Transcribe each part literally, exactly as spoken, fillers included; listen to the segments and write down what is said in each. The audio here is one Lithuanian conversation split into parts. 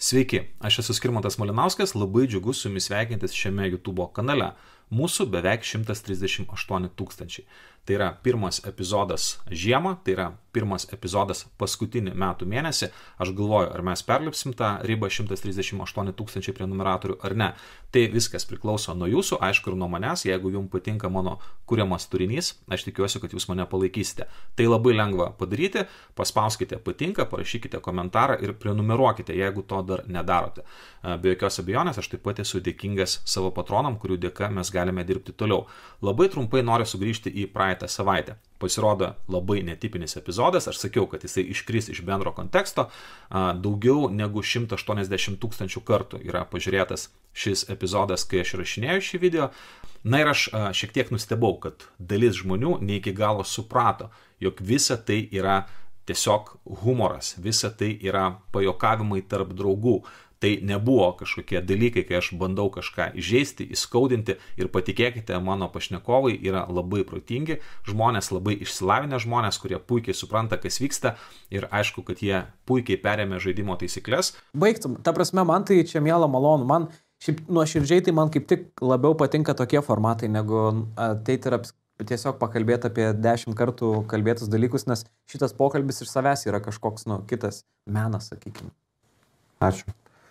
Sveiki, aš esu Skirmantas Malinauskas, labai džiugu su jumis sveikintis šiame YouTube kanale. Mūsų beveik šimtas trisdešimt aštuoni tūkstančiai. Tai yra pirmas epizodas žiemą, tai yra pirmas epizodas paskutinį metų mėnesį. Aš galvoju, ar mes perlipsim tą ribą šimtas trisdešimt aštuoni tūkstančiai prenumeratorių ar ne. Tai viskas priklauso nuo jūsų, aišku, ir nuo manęs. Jeigu jums patinka mano kuriamas turinys, aš tikiuosi, kad jūs mane palaikysite. Tai labai lengva padaryti. Paspauskite patinka, parašykite komentarą ir prenumeruokite, jeigu to dar nedarote. Be jokios abejonės, aš taip pat esu dėkingas savo patronam, kurių dėka mes galime dirbti toliau. Labai trumpai noriu sugrįžti į praeitą savaitę. Pasirodo labai netipinis epizodas, aš sakiau, kad jisai iškris iš bendro konteksto. Daugiau negu šimtas aštuoniasdešimt tūkstančių kartų yra pažiūrėtas šis epizodas, kai aš rašinėjau šį video. Na ir aš šiek tiek nustebau, kad dalis žmonių ne iki galo suprato, jog visa tai yra tiesiog humoras, visa tai yra pajokavimai tarp draugų. Tai nebuvo kažkokie dalykai, kai aš bandau kažką įžeisti, įskaudinti ir patikėkite, mano pašnekovai yra labai protingi žmonės, labai išsilavinę žmonės, kurie puikiai supranta, kas vyksta ir aišku, kad jie puikiai perėmė žaidimo taisyklės. Baigtum, ta prasme, man tai čia miela malonu, man šiaip nuoširdžiai tai man kaip tik labiau patinka tokie formatai, negu ateiti ir apskritai. Tiesiog pakalbėti apie dešimt kartų kalbėtus dalykus, nes šitas pokalbis iš savęs yra kažkoks, nu, kitas menas, sakykime. Ačiū.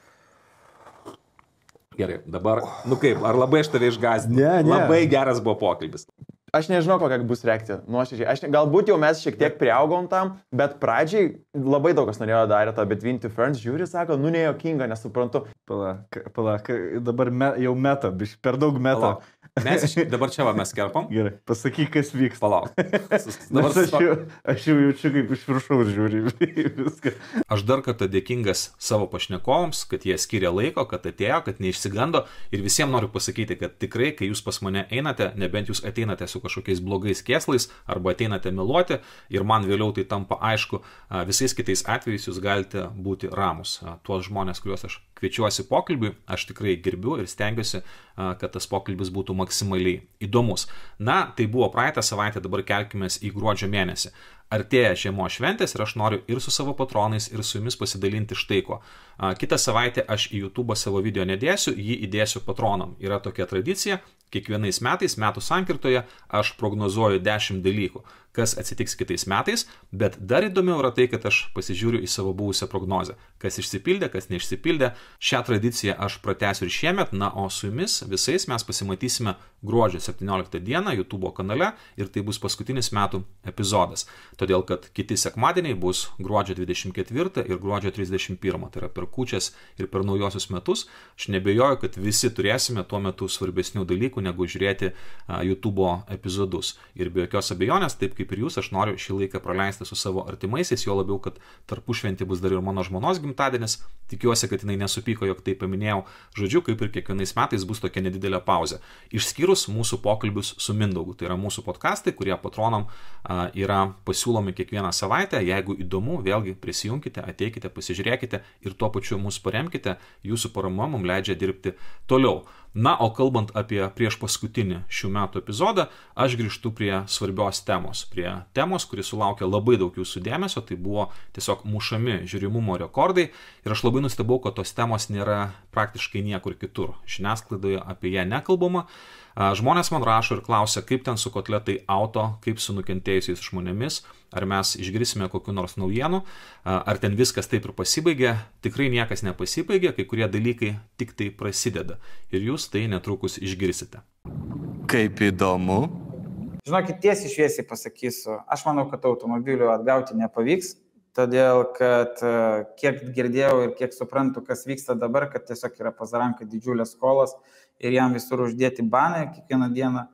Gerai, dabar, nu kaip, ar labai aš tave išgąsdinau? Ne, ne. Labai geras buvo pokalbis. Aš nežinau, kokia bus reakcija, nuoširdžiai. Aš ne, galbūt jau mes šiek tiek priaugom tam, bet pradžiai labai daug kas norėjo daryti tą Between Two Ferns, žiūri, sako, nu nejuokinga, nesuprantu. Palauk, palauk, dabar me, jau meta, biš, per daug meta. Palauk. Mes iš, dabar čia va mes kerpam. Gerai, pasakyk, kas vyks. Palauk. Dabar aš, jau, aš jau jaučiu, kaip iš viršaus žiūri viską. Aš dar kartą dėkingas savo pašnekovams, kad jie skiria laiko, kad atėjo, kad neišsigando ir visiems noriu pasakyti, kad tikrai, kai jūs pas mane einate, nebent jūs ateinate su kažkokiais blogais kėslais arba ateinate meluoti ir man vėliau tai tampa aišku, visais kitais atvejais jūs galite būti ramus. Tuos žmonės, kuriuos aš kviečiuosi pokalbiui, aš tikrai gerbiu ir stengiuosi, kad tas pokalbis būtų maksimaliai įdomus. Na, tai buvo praeitą savaitę, dabar kelkimės į gruodžio mėnesį. Artėja žiemos šventės ir aš noriu ir su savo patronais, ir su jumis pasidalinti štai ko. Kitą savaitę aš į YouTube savo video nedėsiu, jį įdėsiu patronam. Yra tokia tradicija, kiekvienais metais, metų sankirtoje, aš prognozuoju dešimt dalykų, kas atsitiks kitais metais, bet dar įdomiau yra tai, kad aš pasižiūriu į savo buvusią prognozę. Kas išsipildė, kas neišsipildė. Šią tradiciją aš pratęsiu ir šiemet, na, o su jumis visais mes pasimatysime gruodžio septynioliktą dieną YouTube kanale ir tai bus paskutinis metų epizodas. Todėl, kad kiti sekmadieniai bus gruodžio dvidešimt ketvirtą ir gruodžio trisdešimt pirmą, tai yra per kūčias ir per naujosius metus. Aš nebejoju, kad visi turėsime tuo metu svarbesnių dalykų, negu žiūrėti YouTube epizodus. Ir be jokios abejonės, taip kaip ir jūs, aš noriu šį laiką praleisti su savo artimaisiais, jo labiau, kad tarpušventį bus dar ir mano žmonos gimtadienis. Tikiuosi, kad jinai nesupyko, jog tai paminėjau. Žodžiu, kaip ir kiekvienais metais bus tokia nedidelė pauzė. Išskyrus mūsų pokalbius su Mindaugu. Tai yra mūsų podcastai, kurie patronam yra pasiūlomi kiekvieną savaitę. Jeigu įdomu, vėlgi prisijunkite, ateikite, pasižiūrėkite ir tuo pačiu mus paremkite. Jūsų parama mums leidžia dirbti toliau. Na, o kalbant apie prieš paskutinį šių metų epizodą, aš grįžtu prie svarbios temos. Prie temos, kuri sulaukė labai daug jūsų dėmesio, tai buvo tiesiog mušami žiūrimumo rekordai. Ir aš labai nustebau, kad tos temos nėra praktiškai niekur kitur. Žiniasklaidoje apie ją nekalbama. Žmonės man rašo ir klausia, kaip ten su kotletai auto, kaip su nukentėjusiais žmonėmis, ar mes išgirsime kokiu nors naujienų, ar ten viskas taip ir pasibaigė. Tikrai niekas nepasibaigė, kai kurie dalykai tik tai prasideda. Ir jūs tai netrukus išgirsite. Kaip įdomu. Žinokit, tiesiai šviesiai pasakysiu, aš manau, kad automobilių atgauti nepavyks, todėl kad kiek girdėjau ir kiek suprantu, kas vyksta dabar, kad tiesiog yra pas Zaranką didžiulės skolos ir jam visur uždėti banai kiekvieną dieną.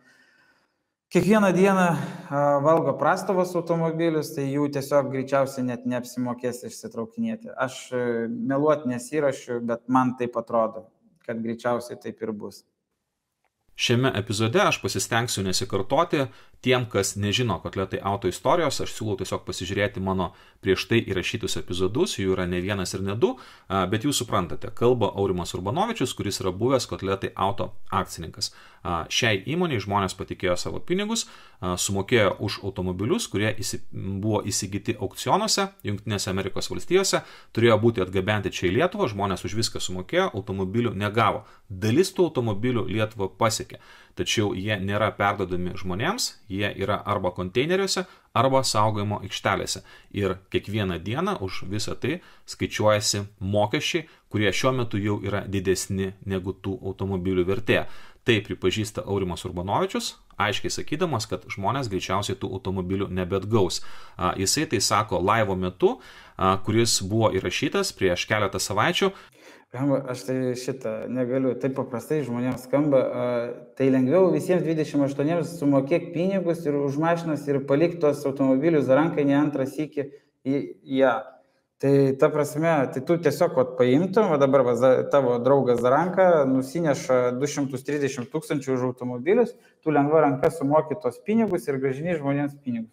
Kiekvieną dieną valgo prastovos automobilius, tai jų tiesiog greičiausiai net neapsimokės išsitraukinėti. Aš meluoti nesirašiu, bet man taip atrodo, kad greičiausiai taip ir bus. Šiame epizode aš pasistengsiu nesikartoti. Tiem, kas nežino Kotletai auto istorijos, aš siūlau tiesiog pasižiūrėti mano prieš tai įrašytus epizodus, jų yra ne vienas ir ne du, bet jūs suprantate, kalba Aurimas Urbanovičius, kuris yra buvęs Kotletai auto akcininkas. Šiai įmoniai žmonės patikėjo savo pinigus, sumokėjo už automobilius, kurie buvo įsigyti aukcionuose Jungtinėse Amerikos valstijose, turėjo būti atgabenti čia į Lietuvą, žmonės už viską sumokėjo, automobilių negavo. Dalis tų automobilių Lietuvą pasiekė, tačiau jie nėra perdodami žmonėms, jie yra arba konteineriuose, arba saugojimo aikštelėse. Ir kiekvieną dieną už visą tai skaičiuojasi mokesčiai, kurie šiuo metu jau yra didesni negu tų automobilių vertė. Tai pripažįsta Aurimas Urbanovičius, aiškiai sakydamas, kad žmonės greičiausiai tų automobilių nebeatgaus. Jisai tai sako laivo metu, kuris buvo įrašytas prieš keletą savaičių. Aš tai šitą negaliu, taip paprastai žmonėms skamba, tai lengviau visiems dvidešimt aštuoniems sumokėk pinigus ir už mašinas ir palik tos automobilius Zarankai ne antrą sykį į ją. Tai ta prasme, tai tu tiesiog vat, paimtum, va dabar va, tavo draugas Zaranka nusineša du šimtus trisdešimt tūkstančių už automobilius, tu lengva ranka sumoki tos pinigus ir grąžini žmonėms pinigus.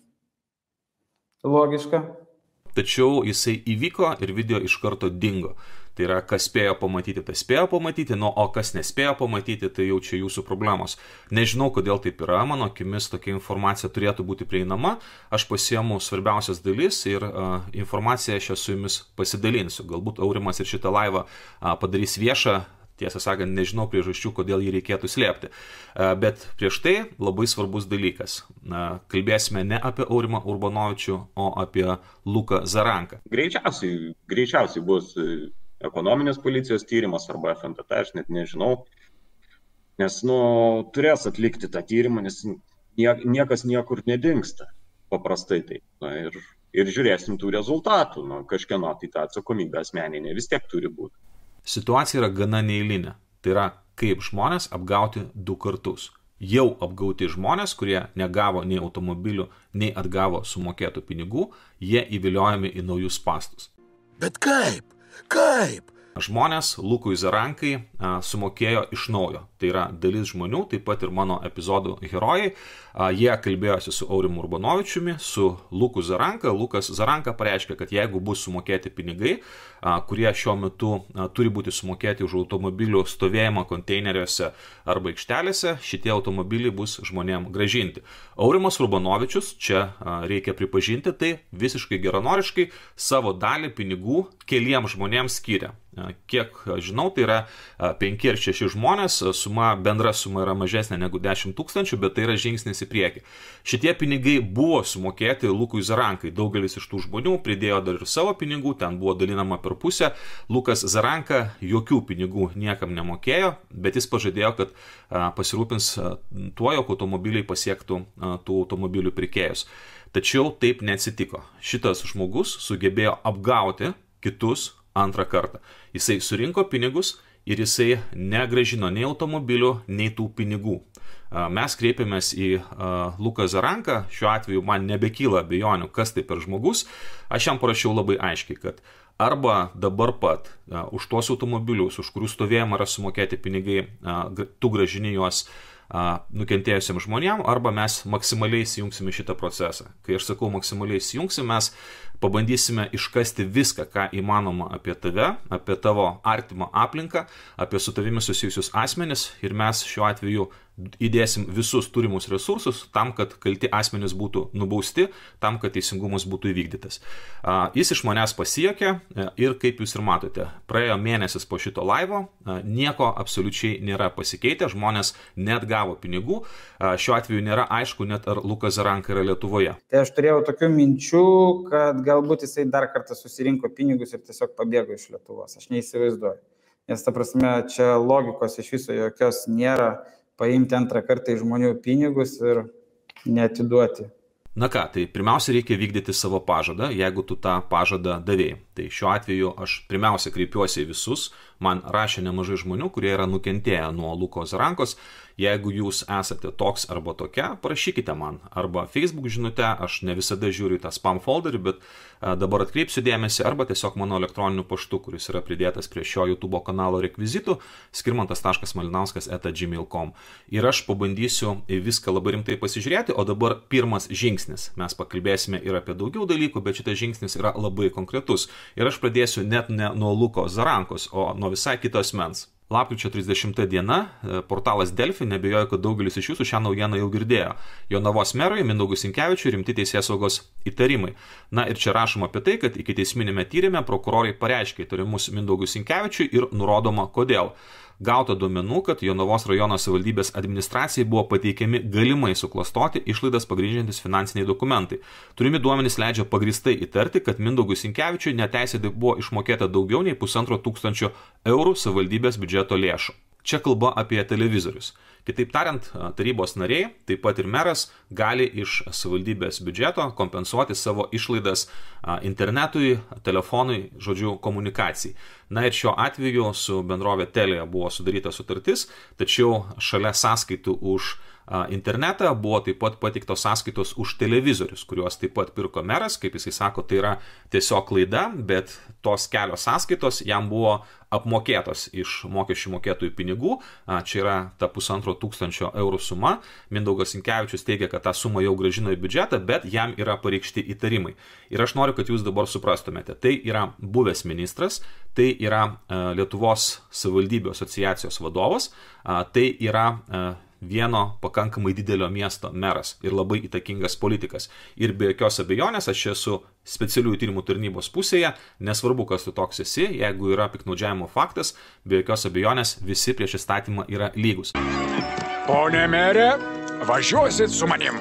Logiška. Tačiau jisai įvyko ir video iš karto dingo. Tai yra, kas spėjo pamatyti, tai spėjo pamatyti, nu, o kas nespėjo pamatyti, tai jau čia jūsų problemos. Nežinau, kodėl taip yra, mano akimis tokia informacija turėtų būti prieinama. Aš pasiemu svarbiausias dalis ir uh, informaciją aš su jumis pasidalinsiu. Galbūt Aurimas ir šitą laivą uh, padarys viešą. Tiesą sakant, nežinau priežasčių, kodėl jį reikėtų slėpti. Bet prieš tai labai svarbus dalykas. Kalbėsime ne apie Aurimą Urbanovičių, o apie Luką Zaranką. Greičiausiai, greičiausiai bus ekonominės policijos tyrimas arba F N T T, aš net nežinau. Nes, nu, turės atlikti tą tyrimą, nes niekas niekur nedingsta. Paprastai tai. Na, ir, ir žiūrėsim tų rezultatų. Nu, kažkieno tai ta atsakomybė asmeninė vis tiek turi būti. Situacija yra gana neeilinė. Tai yra, kaip žmonės apgauti du kartus. Jau apgauti žmonės, kurie negavo nei automobilių, nei atgavo sumokėtų pinigų, jie įviliojami į naujus spąstus. Bet kaip? Kaip? Žmonės Lukui Zarankai a, sumokėjo iš naujo. Tai yra dalis žmonių, taip pat ir mano epizodų herojai. A, jie kalbėjosi su Aurimu Urbanovičiumi, su Luku Zaranka. Lukas Zaranka pareiškė, kad jeigu bus sumokėti pinigai, a, kurie šiuo metu a, turi būti sumokėti už automobilių stovėjimą konteineriuose arba aikštelėse, šitie automobiliai bus žmonėm gražinti. Aurimas Urbanovičius, čia a, reikia pripažinti, tai visiškai geranoriškai savo dalį pinigų keliems žmonėms skyrė. Kiek žinau, tai yra penki ar šeši žmonės, suma, bendra suma yra mažesnė negu dešimt tūkstančių, bet tai yra žingsnis į priekį. Šitie pinigai buvo sumokėti Lukui Zarankai. Daugelis iš tų žmonių pridėjo dar ir savo pinigų, ten buvo dalinama per pusę. Lukas Zaranka jokių pinigų niekam nemokėjo, bet jis pažadėjo, kad pasirūpins tuo, jog automobiliai pasiektų tų automobilių pirkėjus. Tačiau taip neatsitiko. Šitas žmogus sugebėjo apgauti kitus antrą kartą. Jisai surinko pinigus ir jisai negrąžino nei automobilių, nei tų pinigų. Mes kreipėmės į Luką Zaranką, šiuo atveju man nebekyla abejonių, kas tai per žmogus. Aš jam parašiau labai aiškiai, kad arba dabar pat už tuos automobilius, už kurių stovėjimą yra sumokėti pinigai, tu grąžini juos nukentėjusiems žmonėm, arba mes maksimaliai įsijungsim į šitą procesą. Kai aš sakau maksimaliai įsijungsim, mes pabandysime iškasti viską, ką įmanoma apie tave, apie tavo artimą aplinką, apie su tavimi susijusius asmenis ir mes šiuo atveju įdėsim visus turimus resursus tam, kad kalti asmenys būtų nubausti, tam, kad teisingumas būtų įvykdytas. Jis iš manęs pasiekė ir kaip jūs ir matote, praėjo mėnesis po šito laivo, nieko absoliučiai nėra pasikeitę, žmonės net gavo pinigų, šiuo atveju nėra aišku net ar Lukas Zaranka yra Lietuvoje. Tai aš turėjau tokių minčių, kad galbūt jisai dar kartą susirinko pinigus ir tiesiog pabėgo iš Lietuvos, aš neįsivaizduoju. Nes ta prasme, čia logikos iš viso jokios nėra, paimti antrą kartą iš žmonių pinigus ir neatiduoti. Na ką, tai pirmiausia reikia vykdyti savo pažadą, jeigu tu tą pažadą davėjai. Tai šiuo atveju aš pirmiausia kreipiuosi į visus man rašė nemažai žmonių, kurie yra nukentėję nuo Luko Zarankos. Jeigu jūs esate toks arba tokia, parašykite man. Arba Facebook žinute, aš ne visada žiūriu tą spam folderį, bet dabar atkreipsiu dėmesį, arba tiesiog mano elektroniniu paštu, kuris yra pridėtas prie šio YouTube kanalo rekvizitų, skirmantas taškas malinauskas eta gmail taškas com. Ir aš pabandysiu viską labai rimtai pasižiūrėti, o dabar pirmas žingsnis. Mes pakalbėsime ir apie daugiau dalykų, bet šitas žingsnis yra labai konkretus. Ir aš pradėsiu net ne nuo Luko Zarankos, o nuo visai kito asmens. Lapkričio trisdešimta diena, portalas Delfi, nebejoju, kad daugelis iš jūsų šią naujieną jau girdėjo. Jonavos merui Mindaugui Sinkevičiui rimti teisėsaugos įtarimai. Na ir čia rašoma apie tai, kad ikiteisminėme tyrime prokurorai pareiškė įtarimus Mindaugui Sinkevičiui ir nurodoma kodėl. Gauta duomenų, kad Jonavos rajono savivaldybės administracijai buvo pateikiami galimai suklastoti išlaidas pagrindžiantis finansiniai dokumentai. Turimi duomenys leidžia pagrįstai įtarti, kad Mindaugui Sinkevičiui neteisėtai buvo išmokėta daugiau nei pusantro tūkstančio eurų savivaldybės biudžeto lėšų. Čia kalba apie televizorius. Kitaip tariant, tarybos nariai, taip pat ir meras, gali iš savivaldybės biudžeto kompensuoti savo išlaidas internetui, telefonui, žodžiu, komunikacijai. Na ir šiuo atveju su bendrovė Telia buvo sudaryta sutartis, tačiau šalia sąskaitų už internetą buvo taip pat pateiktos sąskaitos už televizorius, kuriuos taip pat pirko meras, kaip jisai sako, tai yra tiesiog klaida, bet tos kelios sąskaitos jam buvo apmokėtos iš mokesčių mokėtojų pinigų, čia yra ta pusantro tūkstančio eurų suma. Mindaugas Sinkevičius teigia, kad tą sumą jau grąžino į biudžetą, bet jam yra pareikšti įtarimai. Ir aš noriu, kad jūs dabar suprastumėte, tai yra buvęs ministras, tai yra Lietuvos savivaldybių asociacijos vadovas, tai yra vieno pakankamai didelio miesto meras ir labai įtakingas politikas. Ir be jokios abejonės aš esu specialiųjų tyrimų tarnybos pusėje, nesvarbu, kas tu toks esi, jeigu yra piktnaudžiavimo faktas, be jokios abejonės visi prieš įstatymą yra lygus. Pone merė, važiuosit su manim.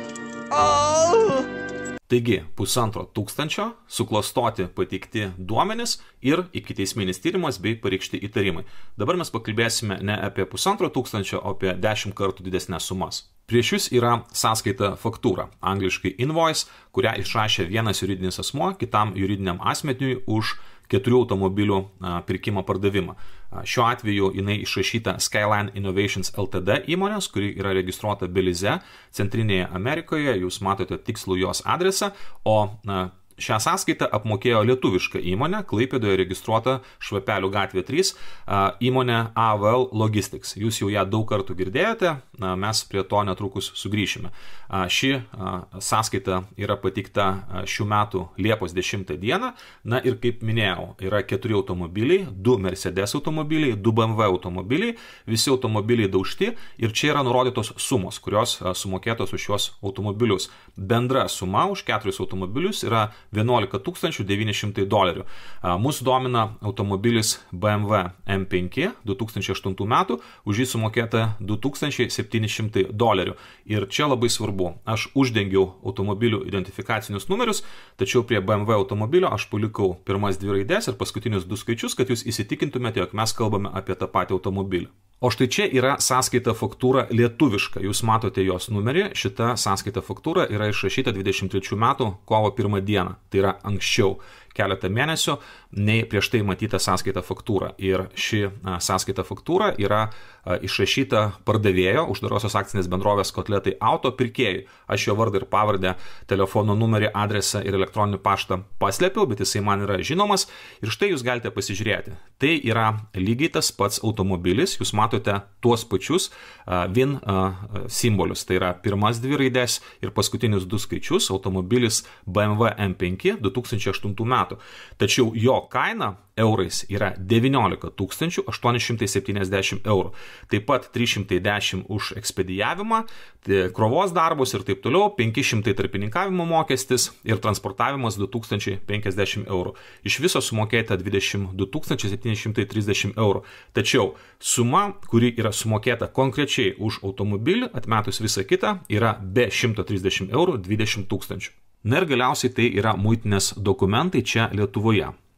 Taigi, pusantro tūkstančio, suklastoti pateikti duomenis ir ikiteisminis tyrimas bei pareikšti įtarimai. Dabar mes pakalbėsime ne apie pusantro tūkstančio, o apie dešimt kartų didesnės sumas. Prieš jūs yra sąskaita faktūra, angliškai invoice, kurią išrašė vienas juridinis asmuo kitam juridiniam asmeniui už keturių automobilių pirkimą pardavimą. Šiuo atveju jinai išrašyta Skyline Innovations L T D įmonės, kuri yra registruota Belize, Centrinėje Amerikoje, jūs matote tikslų jos adresą, o na, šią sąskaitą apmokėjo lietuviška įmonė, Klaipėdoje registruota Švapelių gatvė trys, įmonė A V L Logistics. Jūs jau ją daug kartų girdėjote, mes prie to netrukus sugrįšime. Ši sąskaita yra pateikta šių metų Liepos dešimtą dieną, na ir kaip minėjau, yra keturi automobiliai, du Mercedes automobiliai, du B M W automobiliai, visi automobiliai daužti ir čia yra nurodytos sumos, kurios sumokėtos už šios automobilius. Bendra suma už keturis automobilius yra vienuolika tūkstančių devyni šimtai dolerių. Mūsų domina automobilis B M W M penki du tūkstančiai aštuntų metų, už jį sumokėta du tūkstančiai septyni šimtai dolerių. Ir čia labai svarbu, aš uždengiau automobilių identifikacinius numerius, tačiau prie B M W automobilio aš palikau pirmas dvi raidės ir paskutinius du skaičius, kad jūs įsitikintumėte, jog mes kalbame apie tą patį automobilį. O štai čia yra sąskaita faktūra lietuviška. Jūs matote jos numerį. Šita sąskaita faktūra yra išrašyta dvidešimt trečių metų kovo pirmą dieną. Tai yra anksčiau keletą mėnesių nei prieš tai matyta sąskaita faktūra. Ir ši sąskaita faktūra yra išrašyta pardavėjo, uždarosios akcinės bendrovės Kotletai Auto pirkėjui. Aš jo vardą ir pavardę, telefono numerį, adresą ir elektroninį paštą paslėpiau, bet jisai man yra žinomas. Ir štai jūs galite pasižiūrėti. Tai yra lygiai tas pats automobilis. Jūs matote tuos pačius V I N simbolius. Tai yra pirmas dvi raidės ir paskutinius du skaičius. Automobilis B M W M penki du tūkstančiai aštuntų metų. Tačiau jo kaina eurais yra devyniolika tūkstančių aštuoni šimtai septyniasdešimt eurų. Taip pat trys šimtai dešimt už ekspedijavimą, krovos darbus ir taip toliau, penki šimtai tarpininkavimo mokestis ir transportavimas du tūkstančiai penkiasdešimt eurų. Iš viso sumokėta dvidešimt du tūkstančiai septyni šimtai trisdešimt eurų. Tačiau suma, kuri yra sumokėta konkrečiai už automobilį, atmetus visą kitą, yra be šimto trisdešimt eurų dvidešimt tūkstančių. Na ir galiausiai tai yra muitinės dokumentai čia Lietuvoje.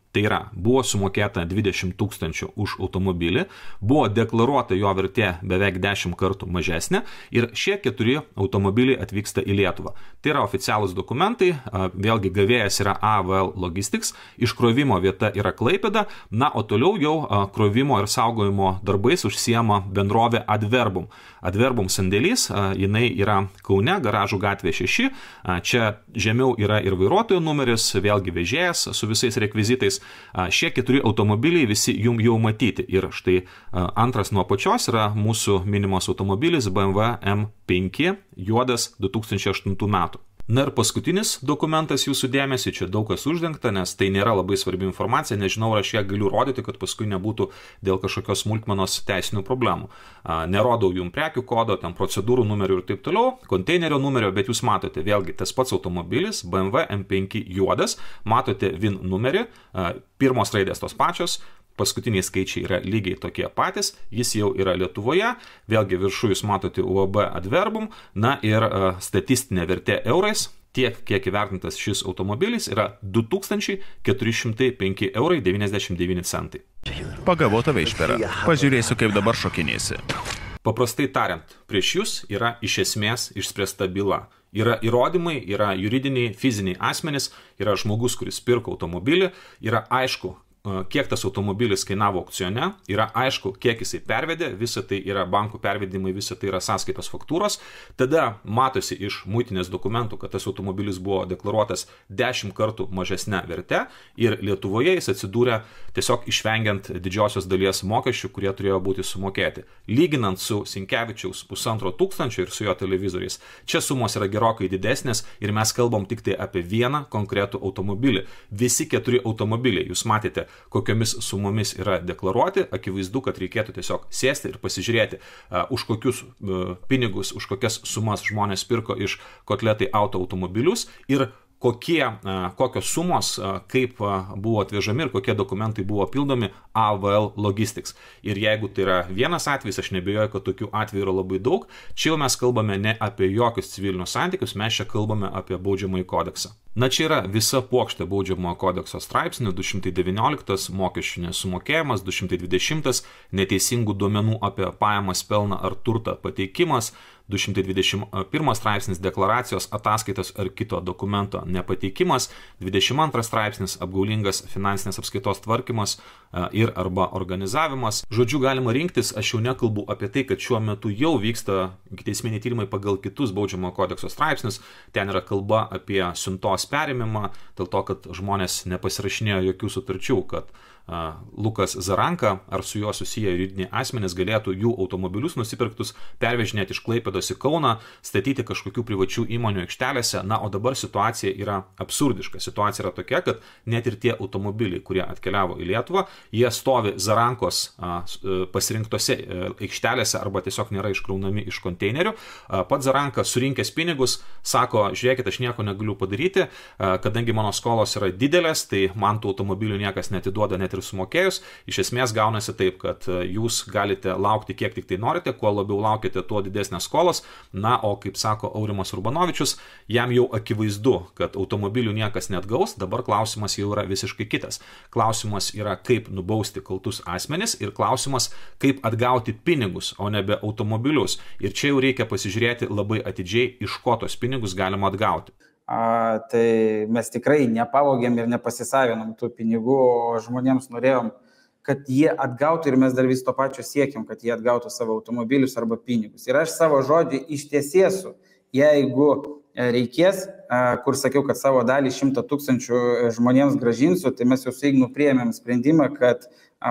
Tai yra, buvo sumokėta dvidešimt tūkstančių už automobilį, buvo deklaruota jo vertė beveik dešimt kartų mažesnė ir šie keturi automobiliai atvyksta į Lietuvą. Tai yra oficialūs dokumentai, vėlgi gavėjas yra A V L Logistics, iškrovimo vieta yra Klaipėda, na, o toliau jau krovimo ir saugojimo darbais užsiema bendrovė Adverbum. Adverbum sandėlys, jinai yra Kaune, Garažų gatvė šeši, čia žemiau yra ir vairuotojo numeris, vėlgi vežėjas su visais rekvizitais. Šie keturi automobiliai visi jum jau matyti ir štai antras nuo pačios yra mūsų minimos automobilis B M W M penki juodas du tūkstančiai aštuntų metų. Na ir paskutinis dokumentas jūsų dėmesį, čia daug kas uždengta, nes tai nėra labai svarbi informacija, nežinau, ar aš ją galiu rodyti, kad paskui nebūtų dėl kažkokios smulkmenos teisinių problemų. Nerodau jums prekių kodo, ten procedūrų numerių ir taip toliau, konteinerio numerio, bet jūs matote, vėlgi tas pats automobilis B M W M penki juodas, matote V I N numerį, pirmos raidės tos pačios, paskutiniai skaičiai yra lygiai tokie patys, jis jau yra Lietuvoje, vėlgi viršų jūs matote U A B Adverbum, na ir uh, statistinė vertė eurais, tiek kiek įvertintas šis automobilis yra du tūkstančiai keturi šimtai penki eurai devyniasdešimt devyni centai. Pagavau tave išperą, pažiūrėsiu, kaip dabar šokinėsi. Paprastai tariant, prieš jūs yra iš esmės išspręsta byla. Yra įrodymai, yra juridiniai, fiziniai asmenys, yra žmogus, kuris pirko automobilį, yra aišku, kiek tas automobilis kainavo aukcione, yra aišku, kiek jisai pervedė, visa tai yra bankų pervedimai, visa tai yra sąskaitos faktūros, tada matosi iš muitinės dokumentų, kad tas automobilis buvo deklaruotas dešimt kartų mažesnė verte ir Lietuvoje jis atsidūrė tiesiog išvengiant didžiosios dalies mokesčių, kurie turėjo būti sumokėti. Lyginant su Sinkevičiaus pusantro tūkstančio ir su jo televizoriais, čia sumos yra gerokai didesnės ir mes kalbam tik tai apie vieną konkretų automobilį. Visi keturi automobiliai, jūs matėte, kokiomis sumomis yra deklaruoti, akivaizdu, kad reikėtų tiesiog sėsti ir pasižiūrėti, uh, už kokius uh, pinigus, už kokias sumas žmonės pirko iš Kotletai auto automobilius ir kokie, kokios sumos, kaip buvo atvežami ir kokie dokumentai buvo pildomi A V L Logistics. Ir jeigu tai yra vienas atvejis, aš nebejoju, kad tokių atvejų yra labai daug, čia jau mes kalbame ne apie jokius civilinius santykius, mes čia kalbame apie baudžiamąjį kodeksą. Na čia yra visa puokštė baudžiamojo kodekso straipsnių, du šimtai devynioliktas mokesčių nesumokėjimas, du šimtai dvidešimtas neteisingų duomenų apie pajamas, pelną ar turtą pateikimas, du šimtai dvidešimt pirmas straipsnis deklaracijos, ataskaitos ar kito dokumento nepateikimas, dvidešimt antras straipsnis apgaulingas finansinės apskaitos tvarkymas ir arba organizavimas. Žodžiu, galima rinktis, aš jau nekalbu apie tai, kad šiuo metu jau vyksta ikiteisminiai tyrimai pagal kitus baudžiamojo kodekso straipsnius, ten yra kalba apie siuntos perėmimą, dėl to, kad žmonės nepasirašinėjo jokių sutarčių, kad Lukas Zaranka ar su juo susiję juridiniai asmenys galėtų jų automobilius nusipirktus pervežinėti iš Klaipėdos į Kauną, statyti kažkokių privačių įmonių aikštelėse. Na, o dabar situacija yra absurdiška. Situacija yra tokia, kad net ir tie automobiliai, kurie atkeliavo į Lietuvą, jie stovi Zarankos pasirinktose aikštelėse arba tiesiog nėra iškraunami iš konteinerių. Pats Zaranka surinkęs pinigus sako, žiūrėkit, aš nieko negaliu padaryti, kadangi mano skolos yra didelės, tai man tų automobilių niekas netiduoda net ir sumokėjus. Iš esmės gaunasi taip, kad jūs galite laukti kiek tik tai norite, kuo labiau laukite, tuo didesnės skolos. Na, o kaip sako Aurimas Urbanovičius, jam jau akivaizdu, kad automobilių niekas neatgaus, dabar klausimas jau yra visiškai kitas. Klausimas yra, kaip nubausti kaltus asmenis ir klausimas, kaip atgauti pinigus, o nebe automobilius. Ir čia jau reikia pasižiūrėti labai atidžiai, iš ko tos pinigus galima atgauti. A, tai mes tikrai nepavogėm ir nepasisavinom tų pinigų, o žmonėms norėjom, kad jie atgautų ir mes dar vis to pačio siekiam, kad jie atgautų savo automobilius arba pinigus. Ir aš savo žodį ištiesėsiu, jeigu reikės, kur sakiau, kad savo dalį šimtą tūkstančių žmonėms gražinsiu, tai mes jau su Ignu priėmėm sprendimą, kad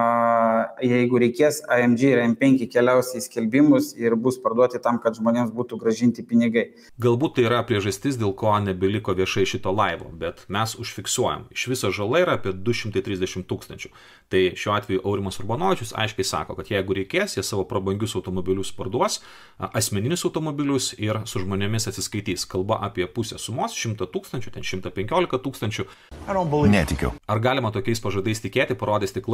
a, jeigu reikės, A M G ir M penki keliaus į skelbimus ir bus parduoti tam, kad žmonėms būtų gražinti pinigai. Galbūt tai yra priežastis, dėl ko nebeliko viešai šito laivo, bet mes užfiksuojam. Iš viso žala yra apie du šimtai trisdešimt tūkstančių. Tai šiuo atveju Aurimas Urbanovičius aiškiai sako, kad jeigu reikės, jie savo prabangius automobilius parduos, asmeninius automobilius ir su žmonėmis atsiskaitys. Kalba apie pusę sumos, šimtą tūkstančių, ten šimtą penkiolika tūkstančių. Netikiu. Ar galima tokiais pažadais tikėti, parodys tik laikas.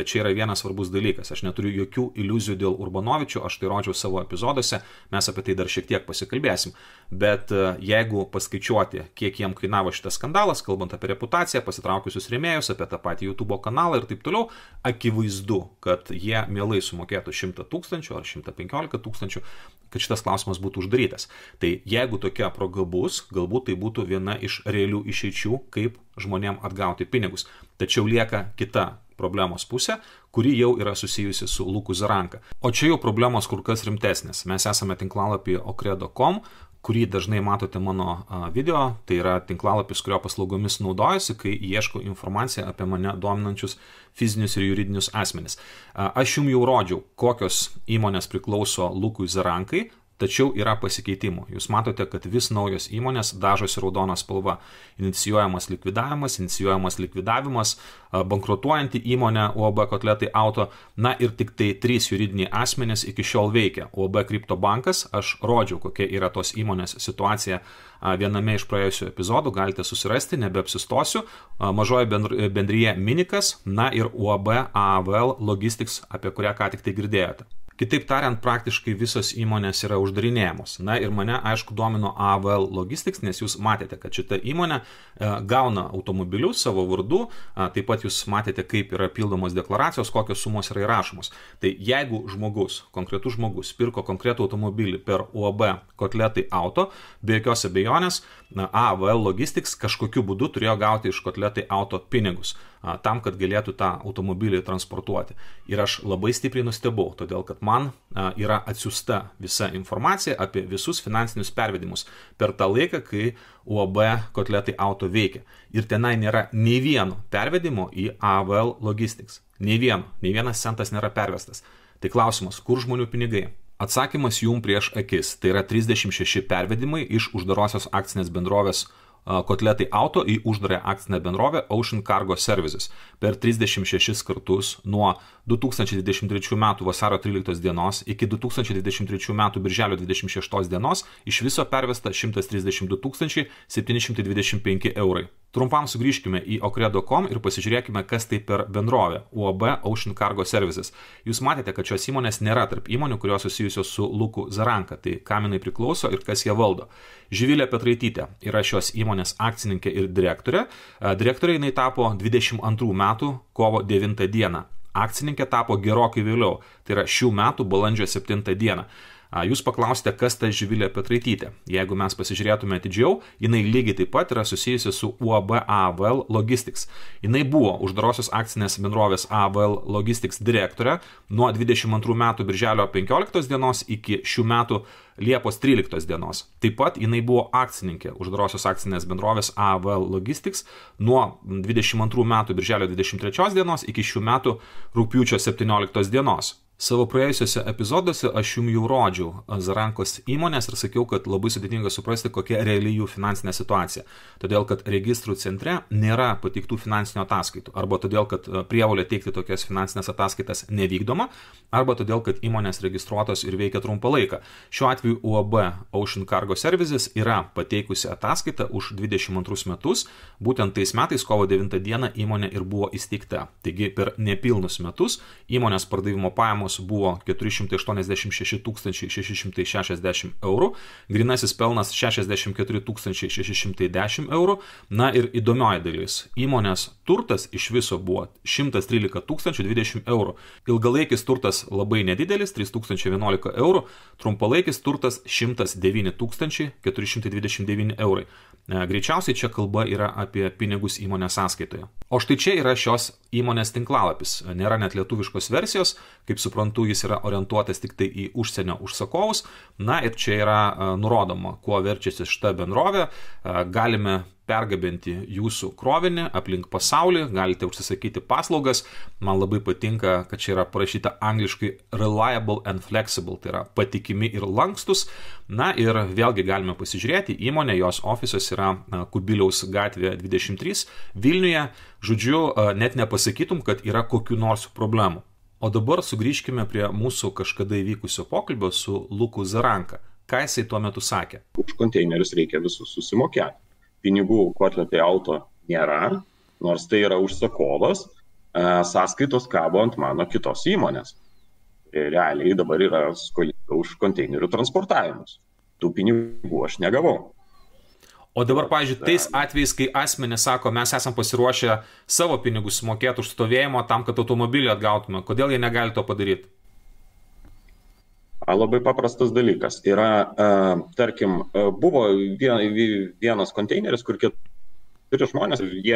bet čia yra vienas svarbus dalykas. Aš neturiu jokių iliuzijų dėl Urbanovičių, aš tai rodžiau savo epizoduose, mes apie tai dar šiek tiek pasikalbėsim. Bet jeigu paskaičiuoti, kiek jiem kainavo šitas skandalas, kalbant apie reputaciją, pasitraukusius rėmėjus, apie tą patį YouTube kanalą ir taip toliau, akivaizdu, kad jie mielai sumokėtų šimtą tūkstančių ar šimtą penkiolika tūkstančių, kad šitas klausimas būtų uždarytas. Tai jeigu tokia proga bus, galbūt tai būtų viena iš realių išeičių, kaip žmonėm atgauti pinigus. Tačiau lieka kita problemos pusė, kuri jau yra susijusi su Luku Zaranka. O čia jau problemos kur kas rimtesnės. Mes esame tinklalapį okredo taškas com, kurį dažnai matote mano video, tai yra tinklalapis, kurio paslaugomis naudojasi, kai ieško informaciją apie mane dominančius fizinius ir juridinius asmenis. Aš jums jau rodžiau, kokios įmonės priklauso Lukui Zarankai, tačiau yra pasikeitimų. Jūs matote, kad vis naujos įmonės dažosi raudona spalva. Inicijuojamas likvidavimas, inicijuojamas likvidavimas, bankrutuojanti įmonė U A B Kotletai Auto, na ir tik tai trys juridiniai asmenys iki šiol veikia. U A B Kripto bankas, aš rodžiau, kokia yra tos įmonės situacija viename iš praėjusių epizodų, galite susirasti, nebeapsistosiu. Mažoji bendryje Minikas, na ir U A B A V L Logistics, apie kurią ką tik tai girdėjote. Kitaip tariant, praktiškai visos įmonės yra uždarinėjamos. Na ir mane, aišku, domino A V L Logistics, nes jūs matėte, kad šita įmonė e, gauna automobilius savo vardu, a, taip pat jūs matėte, kaip yra pildomos deklaracijos, kokios sumos yra įrašomos. Tai jeigu žmogus, konkretus žmogus, pirko konkretų automobilį per U A B Kotletai Auto, be jokios abejonės, A V L Logistics kažkokiu būdu turėjo gauti iš Kotletai Auto pinigus, a, tam, kad galėtų tą automobilį transportuoti. Ir aš labai stipriai nustebau, todėl kad man a, yra atsiųsta visa informacija apie visus finansinius pervedimus per tą laiką, kai U A B Kotletai Auto veikia. Ir tenai nėra nei vieno pervedimo į A V L Logistics. Nei vieno, nei vienas centas nėra pervestas. Tai klausimas, kur žmonių pinigai? Atsakymas jums prieš akis. Tai yra trisdešimt šeši pervedimai iš uždarosios akcinės bendrovės Kotletai Auto į uždarę akcinę bendrovę Ocean Cargo Services. Per trisdešimt šešis kartus nuo du tūkstančiai dvidešimt trečių metų vasario tryliktos dienos iki du tūkstančiai dvidešimt trečių metų birželio dvidešimt šeštos dienos iš viso pervesta šimtas trisdešimt du tūkstančiai septyni šimtai dvidešimt penki eurai. Trumpam sugrįžkime į okredo taškas com ir pasižiūrėkime, kas tai per bendrovė U A B Ocean Cargo Services. Jūs matėte, kad šios įmonės nėra tarp įmonių, kurios susijusios su Luku Zaranka, tai kam jinai priklauso ir kas ją valdo. Živilė Petraitytė yra šios įmonės akcininkė ir direktorė. Direktorė jinai tapo dvidešimt antrų metų kovo devintą dieną. Akcininkė tapo gerokai vėliau, tai yra šių metų balandžio septintą dieną. Jūs paklausite, kas ta Živilė Petraitytė. Jeigu mes pasižiūrėtume atidžiau, jinai lygiai taip pat yra susijusi su U A B A V L Logistics. Jinai buvo uždarosios akcinės bendrovės A V L Logistics direktorė nuo dvidešimt antrų metų birželio penkioliktos dienos iki šių metų Liepos tryliktos dienos. Taip pat jinai buvo akcininkė uždarosios akcinės bendrovės A V L Logistics nuo dvidešimt antrų metų birželio dvidešimt trečios dienos iki šių metų rugpjūčio septynioliktos dienos. Savo praėjusiuose epizoduose aš jums jau rodžiau Zarankos įmonės ir sakiau, kad labai sudėtinga suprasti, kokia reali jų finansinė situacija. Todėl, kad registrų centre nėra pateiktų finansinių ataskaitų, arba todėl, kad prievolė teikti tokias finansinės ataskaitas nevykdoma, arba todėl, kad įmonės registruotos ir veikia trumpą laiką. Šiuo atveju U A B Ocean Cargo Services yra pateikusi ataskaitą už dvidešimt antrus metus, būtent tais metais kovo devintą dieną įmonė ir buvo įsteigta. Taigi per nepilnus metus įmonės pardavimo pajamos buvo keturi šimtai aštuoniasdešimt šeši tūkstančiai šeši šimtai šešiasdešimt eurų, grynasis pelnas šešiasdešimt keturi tūkstančiai šeši šimtai dešimt eurų, na ir įdomioji dalis. Įmonės turtas iš viso buvo šimtas trylika tūkstančių dvidešimt eurų. Ilgalaikis turtas labai nedidelis, trys tūkstančiai vienuolika eurų, trumpalaikis turtas šimtas devyni tūkstančiai keturi šimtai dvidešimt devyni eurai. Greičiausiai čia kalba yra apie pinigus įmonės sąskaitoje. O štai čia yra šios įmonės tinklalapis. Nėra net lietuviškos versijos, kaip suprantu, jis yra orientuotas tik tai į užsienio užsakovus. Na ir čia yra nurodoma, kuo verčiasi šita bendrovė. Galime pergabenti jūsų krovinį aplink pasaulį, galite užsisakyti paslaugas. Man labai patinka, kad čia yra parašyta angliškai reliable and flexible, tai yra patikimi ir lankstus. Na ir vėlgi galime pasižiūrėti, įmonė, jos ofisas yra Kubiliaus gatvė dvidešimt trys Vilniuje. Žodžiu, net nepasakytum, kad yra kokių nors problemų. O dabar sugrįžkime prie mūsų kažkada įvykusio pokalbio su Luku Zaranka. Ką jisai tuo metu sakė? Už konteinerius reikia visus susimokėti. Pinigų Kotletai Auto nėra, nors tai yra užsakovas, sąskaitos kabo ant mano kitos įmonės. Realiai dabar yra skolinga už konteinerių transportavimus. Tų pinigų aš negavau. O dabar, pavyzdžiui, tais atvejais, kai asmenys sako, mes esam pasiruošę savo pinigus mokėti už stovėjimo tam, kad automobilį atgautume, kodėl jie negali to padaryti? Labai paprastas dalykas. Yra, tarkim, buvo vienas konteineris, kur keturi žmonės, jie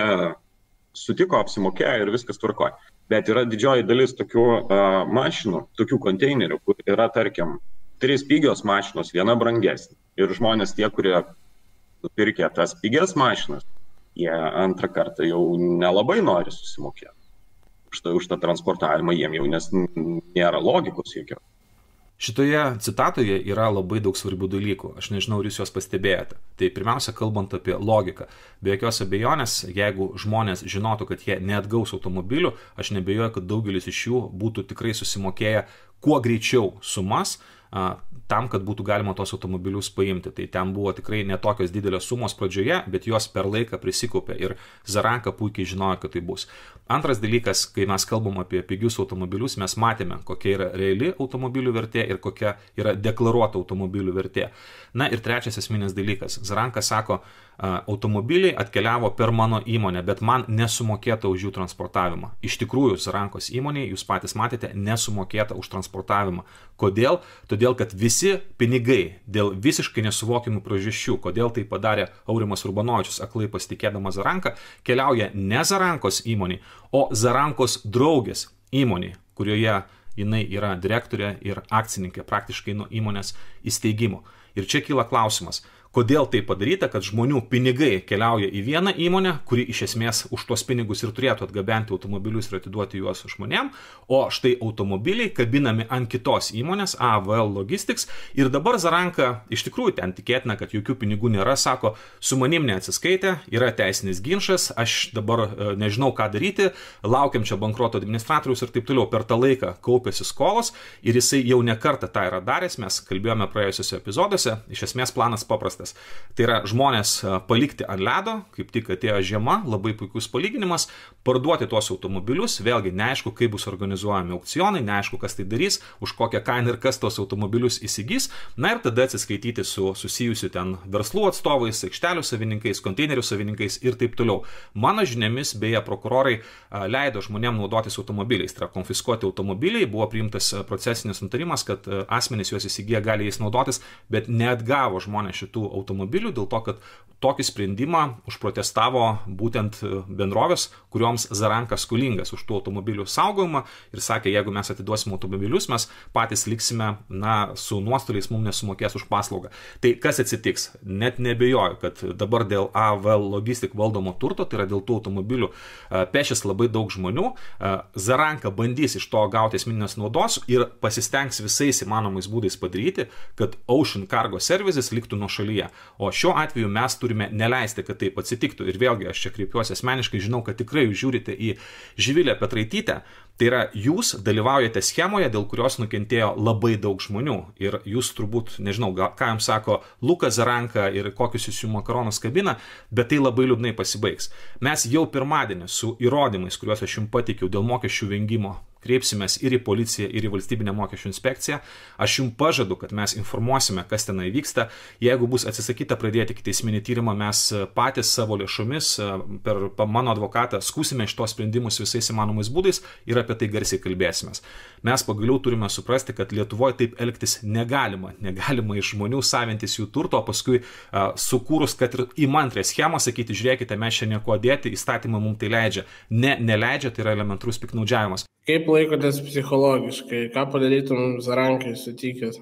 sutiko, apsimokėjo ir viskas tvarkoja. Bet yra didžioji dalis tokių mašinų, tokių konteinerių, kur yra, tarkim, trys pigios mašinos, viena brangesnė. Ir žmonės tie, kurie nupirkė tas pigias mašinas, jie antrą kartą jau nelabai nori susimokėti. Už tą, už tą transportavimą jiem jau nes nėra logikos jokio. Šitoje citatoje yra labai daug svarbių dalykų. Aš nežinau, ar jūs juos pastebėjote. Tai pirmiausia, kalbant apie logiką. Be jokios abejonės, jeigu žmonės žinotų, kad jie neatgaus automobilių, aš nebejoju, kad daugelis iš jų būtų tikrai susimokėję kuo greičiau sumas, tam, kad būtų galima tos automobilius paimti. Tai ten buvo tikrai netokios didelės sumos pradžioje, bet jos per laiką prisikaupė ir Zaranka puikiai žinojo, kad tai bus. Antras dalykas, kai mes kalbam apie pigius automobilius, mes matėme, kokia yra reali automobilių vertė ir kokia yra deklaruota automobilių vertė. Na ir trečias esminis dalykas. Zaranka sako, automobiliai atkeliavo per mano įmonę, bet man nesumokėta už jų transportavimą. Iš tikrųjų, Zarankos įmonėje, jūs patys matėte, nesumokėta už transportavimą. Kodėl? Todėl, kad visi pinigai dėl visiškai nesuvokimų priežasčių, kodėl tai padarė Aurimas Urbanovičius, aklai pasitikėdamas Zaranka, keliauja ne Zarankos įmonė, o Zarankos draugės įmonė, kurioje jinai yra direktorė ir akcininkė praktiškai nuo įmonės įsteigimo. Ir čia kyla klausimas, kodėl tai padaryta, kad žmonių pinigai keliauja į vieną įmonę, kuri iš esmės už tuos pinigus ir turėtų atgabenti automobilius ir atiduoti juos žmonėm, o štai automobiliai kabinami ant kitos įmonės, A V L Logistics, ir dabar Zaranka iš tikrųjų ten tikėtina, kad jokių pinigų nėra, sako, su manim neatsiskaitė, yra teisinis ginčas, aš dabar nežinau, ką daryti, laukiam čia bankroto administratorius ir taip toliau. Per tą laiką kaupėsi skolos ir jisai jau ne kartą tą yra daręs, mes kalbėjome praėjusiuose epizoduose, iš esmės planas paprastas. Tai yra žmonės palikti ant ledo, kaip tik atėjo žiema, labai puikus palyginimas, parduoti tuos automobilius, vėlgi neaišku, kaip bus organizuojami aukcionai, neaišku, kas tai darys, už kokią kainą ir kas tos automobilius įsigys, na ir tada atsiskaityti su susijusiu ten verslų atstovais, aikštelių savininkais, konteinerių savininkais ir taip toliau. Mano žiniomis, beje, prokurorai leido žmonėm naudotis automobiliais, tai yra konfiskuoti automobiliai, buvo priimtas procesinis nutarimas, kad asmenys juos įsigiję gali jais naudotis, bet neatgavo žmonės šitų automobilių dėl to, kad tokį sprendimą užprotestavo būtent bendrovės, kurioms Zaranka skolingas už tų automobilių saugojimą ir sakė, jeigu mes atiduosime automobilius, mes patys liksime na, su nuostoliais, mums nesumokės už paslaugą. Tai kas atsitiks? Net nebejoju, kad dabar dėl A V L Logistic valdomo turto, tai yra dėl tų automobilių, pešis labai daug žmonių. Zaranka bandys iš to gauti esminės naudos ir pasistengs visais įmanomais būdais padaryti, kad Ocean Cargo Services liktų nuo šalyje. O šiuo atveju mes turime neleisti, kad taip atsitiktų. Ir vėlgi, aš čia kreipiuosi asmeniškai, žinau, kad tikrai jūs žiūrite į Živilę Petraitytę. Tai yra, jūs dalyvaujate schemoje, dėl kurios nukentėjo labai daug žmonių. Ir jūs turbūt, nežinau, ką jums sako Lukas Zaranka ir kokius jūs jų makaronus kabina, bet tai labai liūdnai pasibaigs. Mes jau pirmadienį su įrodymais, kuriuos aš jums pateikiau dėl mokesčių vengimo, kreipsimės ir į policiją, ir į valstybinę mokesčių inspekciją. Aš jums pažadu, kad mes informuosime, kas tenai vyksta. Jeigu bus atsisakyta pradėti ikiteisminį tyrimą, mes patys savo lėšomis per mano advokatą skūsime šitos sprendimus visais įmanomais būdais ir apie tai garsiai kalbėsimės. Mes pagaliau turime suprasti, kad Lietuvoje taip elgtis negalima. Negalima iš žmonių savintis jų turto, o paskui uh, sukūrus, kad ir įmantrę schemą sakyti, žiūrėkite, mes čia nieko dėti, įstatymai mums tai leidžia. Ne, neleidžia, tai yra elementarus piknaudžiavimas. Kaip laikotės psichologiškai? Ką padarytum Zarankai sutikęs?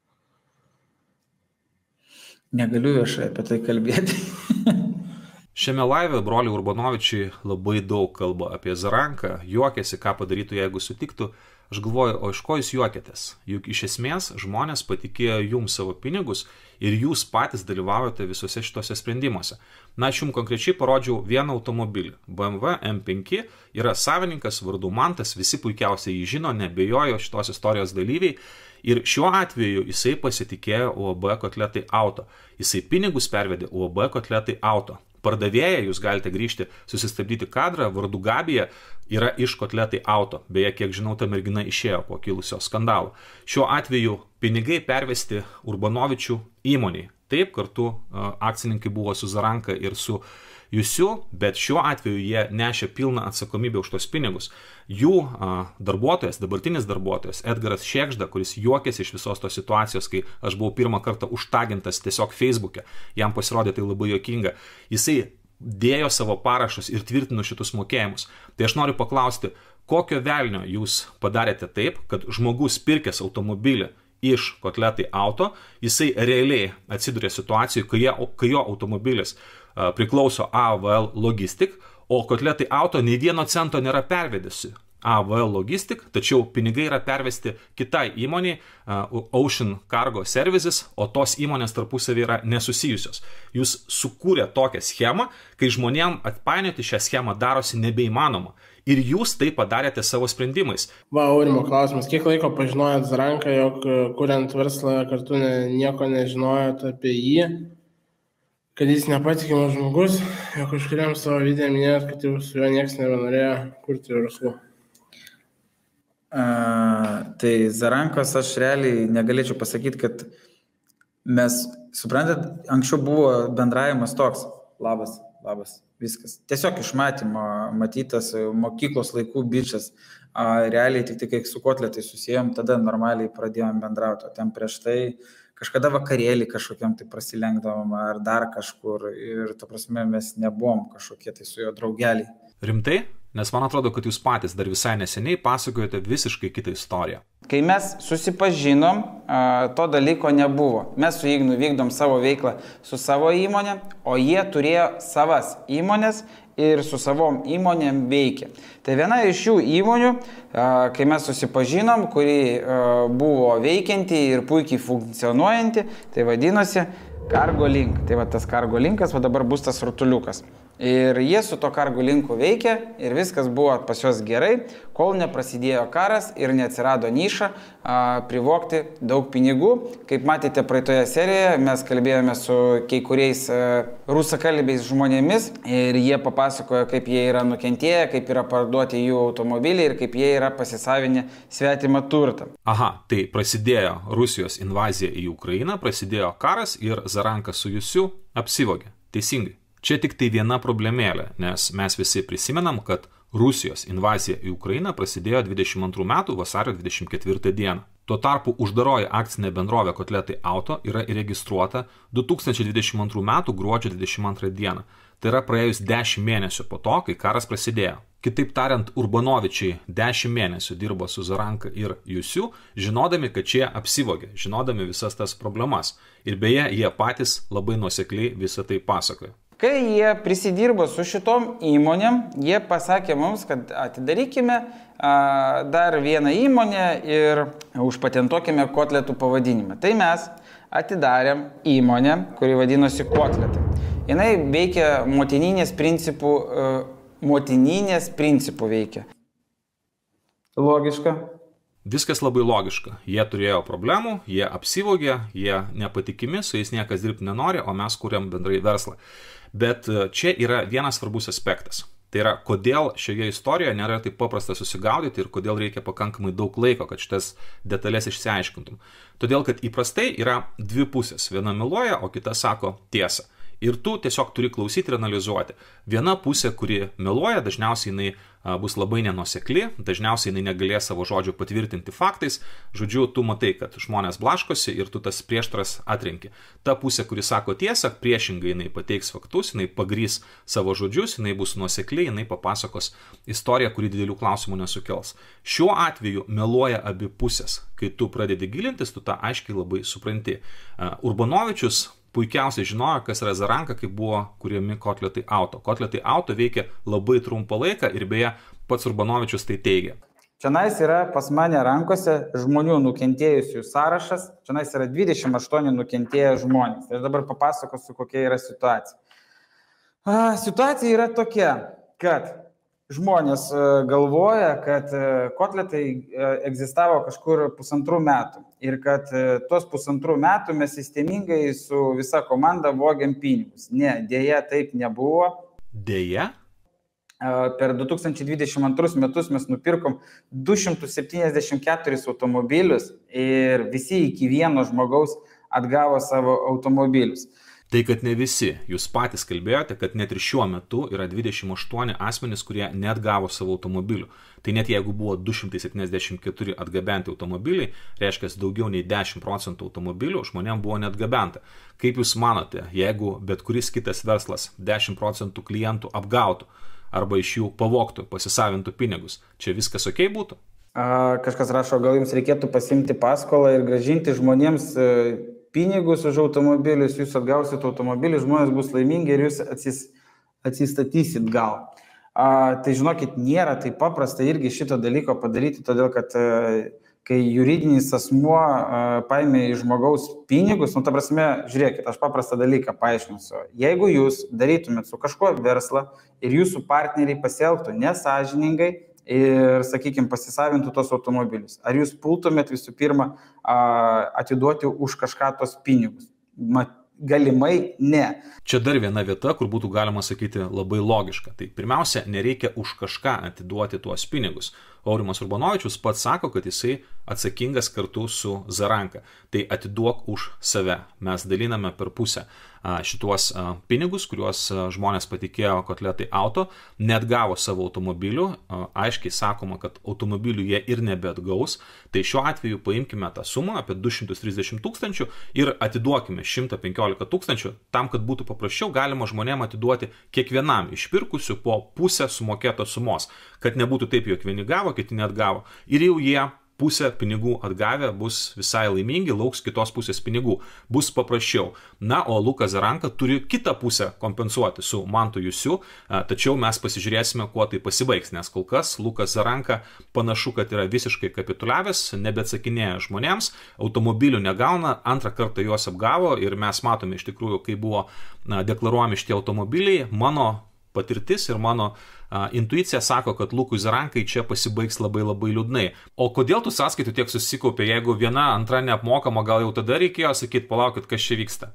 Negaliu viešai apie tai kalbėti. Šiame laive broliai Urbanovičiai labai daug kalba apie Zaranką, juokiasi, ką padarytų, jeigu sutiktų. Aš galvoju, o iš ko jūs juokėtės? Juk iš esmės žmonės patikėjo jums savo pinigus ir jūs patys dalyvaujate visuose šitose sprendimuose. Na, aš jums konkrečiai parodžiau vieną automobilį. B M W M penki yra savininkas vardu Mantas, visi puikiausiai jį žino, nebejojo šitos istorijos dalyviai. Ir šiuo atveju jisai pasitikėjo U A B Kotletai Auto. Jisai pinigus pervedė U A B Kotletai Auto. pardavėja, jūs galite grįžti, susistabdyti kadrą, vardu Gabija, yra iš Kotletai Auto. Beje, kiek žinau, ta mergina išėjo po kilusio skandalo. Šiuo atveju pinigai pervesti Urbanovičių įmoniai. Taip, kartu akcininkai buvo su Zaranka ir su Jusiu, bet šiuo atveju jie nešė pilną atsakomybę už tos pinigus. Jų a, darbuotojas, dabartinis darbuotojas, Edgaras Šėgžda, kuris juokėsi iš visos tos situacijos, kai aš buvau pirmą kartą užtagintas tiesiog Facebook'e, jam pasirodė tai labai juokinga, jisai dėjo savo parašus ir tvirtino šitus mokėjimus. Tai aš noriu paklausti, kokio velnio jūs padarėte taip, kad žmogus pirkęs automobilį iš Kotletai Auto, jisai realiai atsidūrė situacijoje, kai, kai jo automobilis uh, priklauso A V L Logistic, o Kotletai Auto nei vieno cento nėra pervedėsi A V L Logistic, tačiau pinigai yra pervesti kitai įmoniai, uh, Ocean Cargo Services, o tos įmonės tarpusavį yra nesusijusios. Jūs sukūrė tokią schemą, kai žmonėm atpainioti šią schemą darosi nebeįmanoma. Ir jūs tai padarėte savo sprendimais. Va, Aurimo klausimas. Kiek laiko pažinojot Zaranką, jog kuriant verslą kartu ne, nieko nežinojot apie jį, kad jis nepatikimas žmogus, jog kažkuriam savo video minėjot, kad jau su juo niekas nebenorėjo kurti verslų? Uh, tai Zarankos aš realiai negalėčiau pasakyti, kad mes, suprantat, anksčiau buvo bendravimas toks. Labas, labas. Viskas. Tiesiog iš matymo matytas mokyklos laikų bičias. A, realiai tik tik, kai su Kotletai susijom, tada normaliai pradėjom bendrauti. O ten prieš tai kažkada vakarėlį kažkokiam tai prasilenkdavom ar dar kažkur. Ir ta prasme mes nebuvom kažkokie tai su jo draugeliai. Rimtai? Nes man atrodo, kad jūs patys dar visai neseniai pasakojate visiškai kitą istoriją. Kai mes susipažinom, to dalyko nebuvo. Mes su Ignu vykdom savo veiklą su savo įmonė, o jie turėjo savas įmonės ir su savom įmonėm veikė. Tai viena iš šių įmonių, kai mes susipažinom, kuri buvo veikianti ir puikiai funkcionuojanti, tai vadinosi Cargo Link. Tai va tas Cargo Linkas, va dabar bus tas rutuliukas. Ir jie su to Cargo Linku veikia ir viskas buvo pas juos gerai, kol neprasidėjo karas ir neatsirado niša a, privokti daug pinigų. Kaip matėte praeitoje serijoje, mes kalbėjome su kai kuriais a, rusakalbiais žmonėmis ir jie papasakojo, kaip jie yra nukentėję, kaip yra parduoti jų automobiliai ir kaip jie yra pasisavinę svetimą turtą. Aha, tai prasidėjo Rusijos invazija į Ukrainą, prasidėjo karas ir Zaranka su Jusiu apsivogė. Teisingai. Čia tik tai viena problemėlė, nes mes visi prisimenam, kad Rusijos invazija į Ukrainą prasidėjo dvidešimt antrų metų vasario dvidešimt ketvirtą dieną. Tuo tarpu uždaroji akcinė bendrovė Kotletai Auto yra įregistruota du tūkstančiai dvidešimt antrų metų gruodžio dvidešimt antrą dieną. Tai yra praėjus dešimt mėnesių po to, kai karas prasidėjo. Kitaip tariant, Urbanovičiai dešimt mėnesių dirbo su Zaranka ir Jusiu, žinodami, kad šie apsivogė, žinodami visas tas problemas. Ir beje, jie patys labai nuosekliai visą tai pasakoja. Kai jie prisidirbo su šitom įmonėm, jie pasakė mums, kad atidarykime a, dar vieną įmonę ir užpatentuokime Kotletų pavadinimą. Tai mes atidarėm įmonę, kuri vadinosi Kotletai. Jinai veikia motininės principų, a, motininės principų veikia. Logiška. Viskas labai logiška. Jie turėjo problemų, jie apsivogė, jie nepatikimi, su jais niekas dirbti nenori, o mes kuriam bendrai verslą. Bet čia yra vienas svarbus aspektas. Tai yra, kodėl šioje istorijoje nėra taip paprasta susigaudyti ir kodėl reikia pakankamai daug laiko, kad šitas detalės išsiaiškintum. Todėl, kad įprastai yra dvi pusės. Viena meluoja, o kita sako tiesą. Ir tu tiesiog turi klausyti ir analizuoti. Viena pusė, kuri meluoja, dažniausiai jinai bus labai nenuosekli, dažniausiai jinai negalės savo žodžių patvirtinti faktais. Žodžiu, tu matai, kad žmonės blaškosi ir tu tas prieštaras atrenki. Ta pusė, kuri sako tiesą, priešingai jinai pateiks faktus, jinai pagrys savo žodžius, jinai bus nuosekli, jinai papasakos istoriją, kuri didelių klausimų nesukels. Šiuo atveju meluoja abi pusės. Kai tu pradedi gilintis, tu tą aiškiai labai supranti. Urbanovičius puikiausiai žinojo, kas yra Zaranka, kai buvo kuriami Kotletai Auto. Kotletai Auto veikia labai trumpą laiką ir beje pats Urbanovičius tai teigia. Čianais yra pas mane rankose žmonių nukentėjusių sąrašas. Čianais yra dvidešimt aštuoni nukentėję žmonės. Ir dabar papasakosiu, kokia yra situacija. A, situacija yra tokia, kad žmonės galvoja, kad kotletai egzistavo kažkur pusantrų metų ir kad tuos pusantrų metų mes sistemingai su visa komanda vogėm pinigus. Ne, dėja taip nebuvo. Dėja? Per du tūkstančiai dvidešimt antrus metus mes nupirkom du šimtus septyniasdešimt keturis automobilius ir visi iki vieno žmogaus atgavo savo automobilius. Tai, kad ne visi, jūs patys kalbėjote, kad net ir šiuo metu yra dvidešimt aštuoni asmenys, kurie neatgavo savo automobilių. Tai net jeigu buvo du šimtai septyniasdešimt keturi atgabenti automobiliai, reiškia daugiau nei dešimt procentų automobilių žmonėm buvo neatgabenta. Kaip jūs manote, jeigu bet kuris kitas verslas dešimt procentų klientų apgautų arba iš jų pavogtų, pasisavintų pinigus, čia viskas ok būtų? A, kažkas rašo, gal jums reikėtų pasimti paskolą ir gražinti žmonėms pinigus už automobilius, jūs atgausit automobilius, žmonės bus laimingi ir jūs atsis, atsistatysit gal. A, tai žinokit, nėra taip paprasta irgi šito dalyko padaryti, todėl kad a, kai juridinis asmuo a, paėmė iš žmogaus pinigus, nu ta prasme, žiūrėkit, aš paprastą dalyką paaiškinsiu. Jeigu jūs darytumėt su kažkuo verslą ir jūsų partneriai pasielgtų nesąžiningai, ir, sakykime, pasisavintų tos automobilius. Ar jūs pultumėt visų pirma atiduoti už kažką tos pinigus? Galimai ne. Čia dar viena vieta, kur būtų galima sakyti labai logiška. Tai pirmiausia, nereikia už kažką atiduoti tuos pinigus. Aurimas Urbanovičius pats sako, kad jisai atsakingas kartu su Zaranka. Tai atiduok už save. Mes daliname per pusę šituos pinigus, kuriuos žmonės patikėjo Kotletai Auto, neatgavo savo automobilių, aiškiai sakoma, kad automobilių jie ir nebeatgaus, tai šiuo atveju paimkime tą sumą apie du šimtus trisdešimt tūkstančių ir atiduokime šimtą penkiolika tūkstančių, tam, kad būtų paprasčiau, galima žmonėm atiduoti kiekvienam išpirkusių po pusę sumokėtos sumos, kad nebūtų taip, jog vieni gavo, kiti neatgavo. Ir jau jie pusę pinigų atgavę bus visai laimingi, lauks kitos pusės pinigų. Bus paprasčiau. Na, o Lukas Zaranka turi kitą pusę kompensuoti su Mantu Jusiu, tačiau mes pasižiūrėsime, kuo tai pasibaigs, nes kol kas Lukas Zaranka panašu, kad yra visiškai kapituliavęs, nebeatsakinėja žmonėms, automobilių negauna, antrą kartą juos apgavo ir mes matome iš tikrųjų, kai buvo deklaruojami šitie automobiliai. Mano patirtis ir mano a, intuicija sako, kad Lukui Zarankai čia pasibaigs labai labai liūdnai. O kodėl tų sąskaitų tiek susikaupė, jeigu viena, antra neapmokama, gal jau tada reikėjo sakyti, palaukit, kas čia vyksta?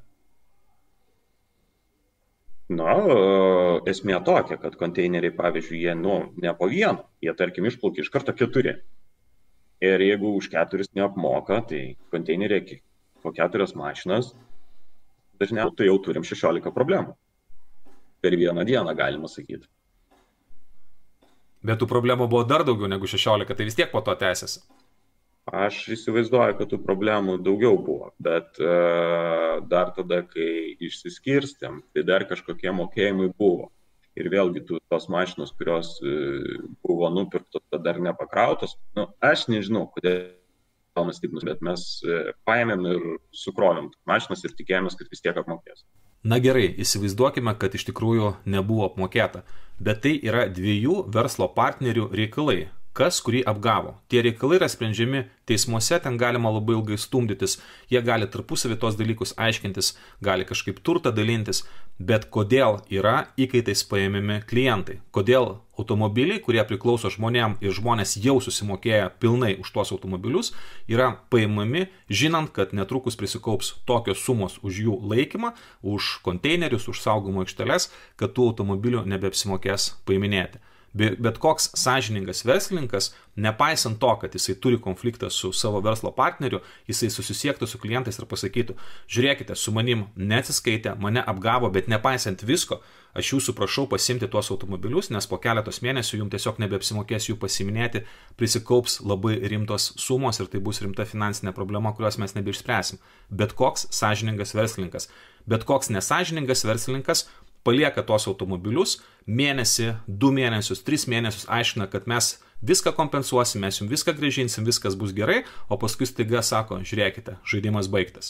Na, esmė tokia, kad konteineriai, pavyzdžiui, jie, nu, ne po vieną, jie, tarkim, išplaukia iš karto keturi. Ir jeigu už keturis neapmoka, tai konteineriai po keturias mašinas, dažniausiai tai jau turim šešiolika problemų. Per vieną dieną, galima sakyti. Bet tų problemų buvo dar daugiau negu šešiolika, tai vis tiek po to tęsiasi. Aš įsivaizduoju, kad tų problemų daugiau buvo, bet e, dar tada, kai išsiskirstėm, tai dar kažkokie mokėjimai buvo. Ir vėlgi tų, tos mašinos, kurios e, buvo nupirktos, dar nepakrautos, nu, aš nežinau, kodėl mes taip nus, bet mes e, paėmėm ir sukrovėm mašinas ir tikėjomės, kad vis tiek apmokės. Na gerai, įsivaizduokime, kad iš tikrųjų nebuvo apmokėta, bet tai yra dviejų verslo partnerių reikalai. Kas kurį apgavo. Tie reikalai yra sprendžiami teismuose, ten galima labai ilgai stumdytis, jie gali tarpusavį tos dalykus aiškintis, gali kažkaip turtą dalintis, bet kodėl yra įkaitais paėmimi klientai? Kodėl automobiliai, kurie priklauso žmonėm ir žmonės jau susimokėję pilnai už tuos automobilius, yra paimami, žinant, kad netrukus prisikaups tokios sumos už jų laikymą, už konteinerius, už saugumo aikšteles, kad tų automobilių nebeapsimokės paiminėti. Bet koks sąžiningas verslininkas, nepaisant to, kad jisai turi konfliktą su savo verslo partneriu, jisai susisiektų su klientais ir pasakytų, žiūrėkite, su manim neatsiskaitė, mane apgavo, bet nepaisant visko, aš jūsų prašau pasimti tuos automobilius, nes po keletos mėnesių jums tiesiog nebeapsimokės jų pasiminėti, prisikaups labai rimtos sumos ir tai bus rimta finansinė problema, kurios mes nebeišspręsim. Bet koks sąžiningas verslininkas, bet koks nesąžiningas verslininkas palieka tos automobilius, mėnesį, du mėnesius, tris mėnesius aiškina, kad mes viską kompensuosim, mes jums viską grąžinsim, viskas bus gerai, o paskui staiga sako, žiūrėkite, žaidimas baigtas.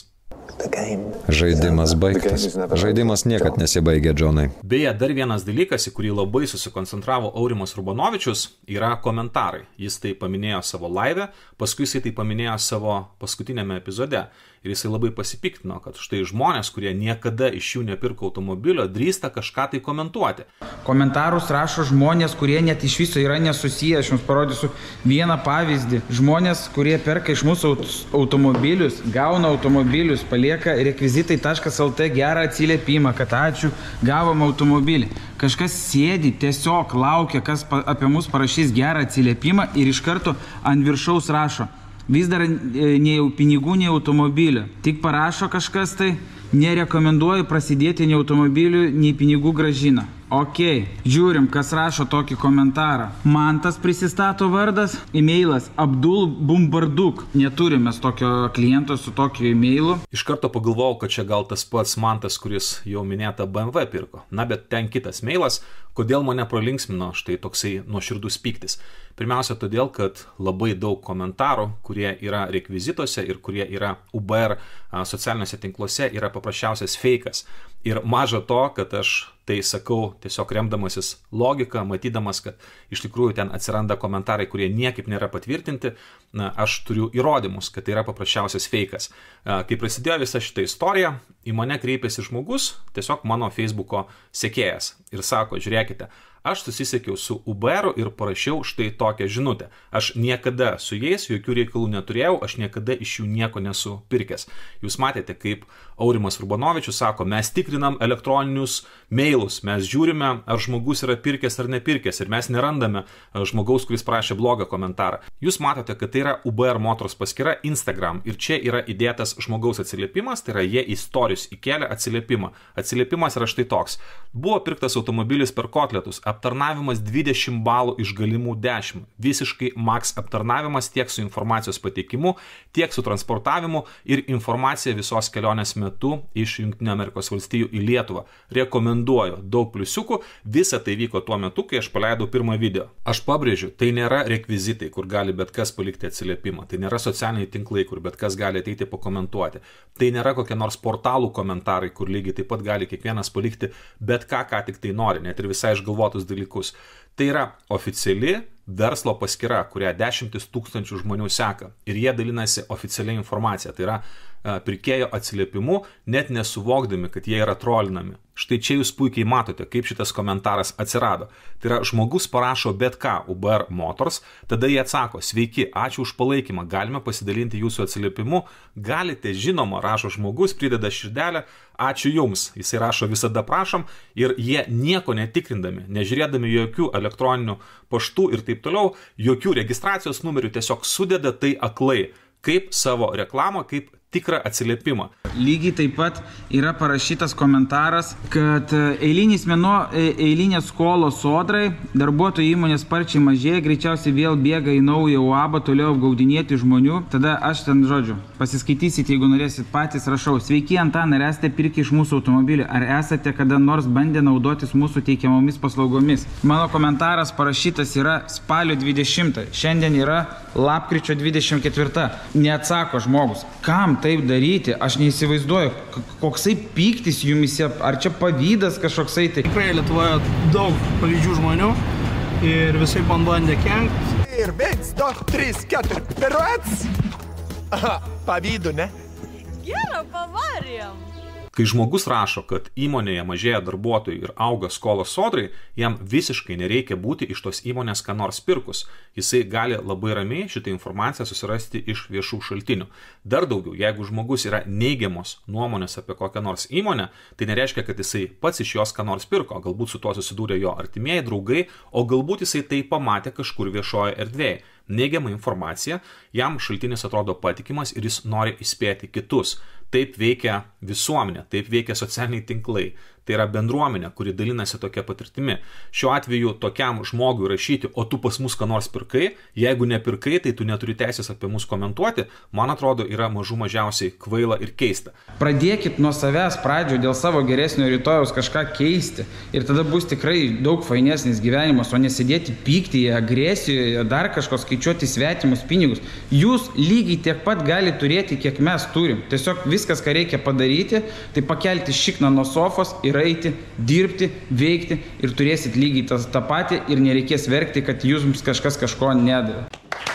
Žaidimas baigtas. Žaidimas niekad nesibaigia, Džonai. Beje, dar vienas dalykas, į kurį labai susikoncentravo Aurimas Rubanovičius, yra komentarai. Jis tai paminėjo savo laive, paskui jisai tai paminėjo savo paskutinėme epizode. Ir jisai labai pasipiktino, kad štai žmonės, kurie niekada iš jų nepirko automobilio, drįsta kažką tai komentuoti. Komentarus rašo žmonės, kurie net iš viso yra nesusiję. Aš jums parodysiu vieną pavyzdį. Žmonės, kurie perka iš mūsų automobilius, gauna automobilius, palieka rekvizitai taškas el tė gerą atsiliepimą, kad ačiū, gavom automobilį. Kažkas sėdi, tiesiog laukia, kas apie mus parašys gerą atsiliepimą ir iš karto ant viršaus rašo. Vis dar nei pinigų, nei automobilio. Tik parašo kažkas tai, nerekomenduoju prasidėti nei automobilių, nei pinigų grąžina. Ok, žiūrim, kas rašo tokį komentarą. Mantas prisistato vardas, e-mailas Abdul Bumbarduk. Neturime tokio kliento su tokiu e-mailu. Iš karto pagalvojau, kad čia gal tas pats Mantas, kuris jau minėta B M W pirko. Na, bet ten kitas mailas. Kodėl mane pralinksmino štai toksai nuoširdus pyktis? Pirmiausia, todėl, kad labai daug komentarų, kurie yra rekvizituose ir kurie yra U B R socialiniuose tinkluose, yra paprasčiausias feikas. Ir maža to, kad aš tai sakau tiesiog remdamasis logiką, matydamas, kad iš tikrųjų ten atsiranda komentarai, kurie niekaip nėra patvirtinti, na, aš turiu įrodymus, kad tai yra paprasčiausias feikas. Kai prasidėjo visa šita istorija, į mane kreipėsi žmogus, tiesiog mano Facebooko sekėjas ir sako, žiūrėkite, aš susisiekiau su U B R ir parašiau štai tokią žinutę. Aš niekada su jais jokių reikalų neturėjau, aš niekada iš jų nieko nesu pirkęs. Jūs matėte, kaip Aurimas Rubanovičius sako, mes tikrinam elektroninius mailus, mes žiūrime, ar žmogus yra pirkęs ar nepirkęs ir mes nerandame žmogaus, kuris prašė blogą komentarą. Jūs matote, kad tai yra U B R Motors paskyra Instagram ir čia yra įdėtas žmogaus atsiliepimas, tai yra jie į stories įkėlė atsiliepimą. Atsiliepimas yra štai toks. Buvo pirktas automobilis per kotletus, aptarnavimas dvidešimt balų iš galimų dešimt. Visiškai max aptarnavimas tiek su informacijos pateikimu, tiek su transportavimu ir informacija visos kelionės metu iš Jungtinių Amerikos valstijų į Lietuvą. Rekomenduoju, daug pliusiukų, visa tai vyko tuo metu, kai aš paleidau pirmą video. Aš pabrėžiu, tai nėra rekvizitai, kur gali bet kas palikti atsiliepimą, tai nėra socialiniai tinklai, kur bet kas gali ateiti pakomentuoti, tai nėra kokie nors portalų komentarai, kur lygiai taip pat gali kiekvienas palikti bet ką, ką tik tai nori, net ir visai išgalvotus dalykus. Tai yra oficiali verslo paskyra, kurią dešimtis tūkstančių žmonių seka ir jie dalinasi oficialiai informaciją. Tai yra pirkėjo atsiliepimu, net nesuvokdami, kad jie yra trolinami. Štai čia jūs puikiai matote, kaip šitas komentaras atsirado. Tai yra žmogus parašo bet ką U B R Motors, tada jie atsako, sveiki, ačiū už palaikymą, galime pasidalinti jūsų atsiliepimu, galite, žinoma, rašo žmogus, prideda širdelę, ačiū jums, jisai rašo visada prašom ir jie nieko netikrindami, nežiūrėdami jokių elektroninių paštų ir taip toliau, jokių registracijos numerių, tiesiog sudeda tai aklai, kaip savo reklamą, kaip tikrą atsiliepimą. Lygiai taip pat yra parašytas komentaras, kad eilinis mėnuo, eilinės skolos sodrai, darbuotojų įmonės sparčiai mažėja, greičiausiai vėl bėga į naują U A B, toliau apgaudinėti žmonių. Tada aš ten, žodžiu, pasiskaitysit, jeigu norėsit patys, rašau. Sveiki, Antanai, ar esate pirkę iš mūsų automobilį? Ar esate kada nors bandę naudotis mūsų teikiamomis paslaugomis? Mano komentaras parašytas yra spalio dvidešimtą. Šiandien yra lapkričio dvidešimt ketvirta. Neatsako žmogus. Kam taip daryti? Aš neįsivaizduoju, koksai pyktis jumise, ar čia pavydas kažkoksai tai. Tikrai Lietuvoje daug pavyzdžių žmonių ir visai bandė kenkti. Ir viens, du, trys, keturi, piruets. Aha, pavydų, ne? Gerą, pavarėm. Kai žmogus rašo, kad įmonėje mažėja darbuotojų ir auga skolos sodrai, jam visiškai nereikia būti iš tos įmonės ką nors pirkus. Jisai gali labai ramiai šitą informaciją susirasti iš viešų šaltinių. Dar daugiau, jeigu žmogus yra neigiamos nuomonės apie kokią nors įmonę, tai nereiškia, kad jisai pats iš jos ką nors pirko. Galbūt su tuo susidūrė jo artimieji, draugai, o galbūt jisai tai pamatė kažkur viešoje erdvėje. Neigiama informacija, jam šaltinis atrodo patikimas ir jis nori įspėti kitus. Taip veikia visuomenė, taip veikia socialiniai tinklai. Tai yra bendruomenė, kuri dalinasi tokia patirtimi. Šiuo atveju tokiam žmogui rašyti, o tu pas mus ką nors pirkai, jeigu nepirkai, tai tu neturi teisės apie mus komentuoti, man atrodo, yra mažų mažiausiai kvaila ir keista. Pradėkit nuo savęs pradžio dėl savo geresnio rytojaus kažką keisti ir tada bus tikrai daug fainesnis gyvenimas, o nesidėti pyktyje, agresijoje, dar kažko skaičiuoti svetimus pinigus. Jūs lygiai tiek pat gali turėti, kiek mes turim. Tiesiog viską viskas, ką reikia padaryti, tai pakelti šikną nuo sofos ir eiti, dirbti, veikti ir turėsit lygiai tą, tą patį ir nereikės verkti, kad jums kažkas kažko nedavė.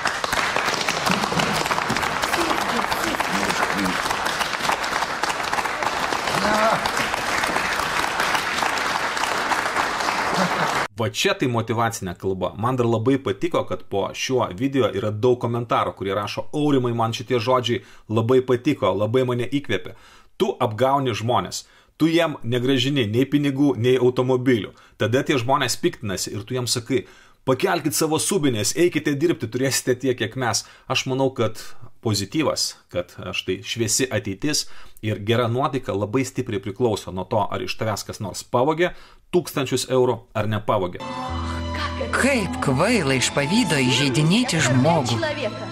Va čia tai motyvacinė kalba. Man dar labai patiko, kad po šiuo video yra daug komentarų, kurie rašo, Aurimai, man šitie žodžiai labai patiko, labai mane įkvėpė. Tu apgauni žmonės. Tu jiem negražini nei pinigų, nei automobilių. Tada tie žmonės piktinasi ir tu jiems sakai, pakelkit savo subinės, eikite dirbti, turėsite tiek, kiek mes. Aš manau, kad pozityvas, kad štai šviesi ateitis ir gera nuotaika labai stipriai priklauso nuo to, ar iš tavęs kas nors pavogė tūkstančius eurų ar nepavogė. Kaip kvaila iš pavydo įžeidinėti žmogų.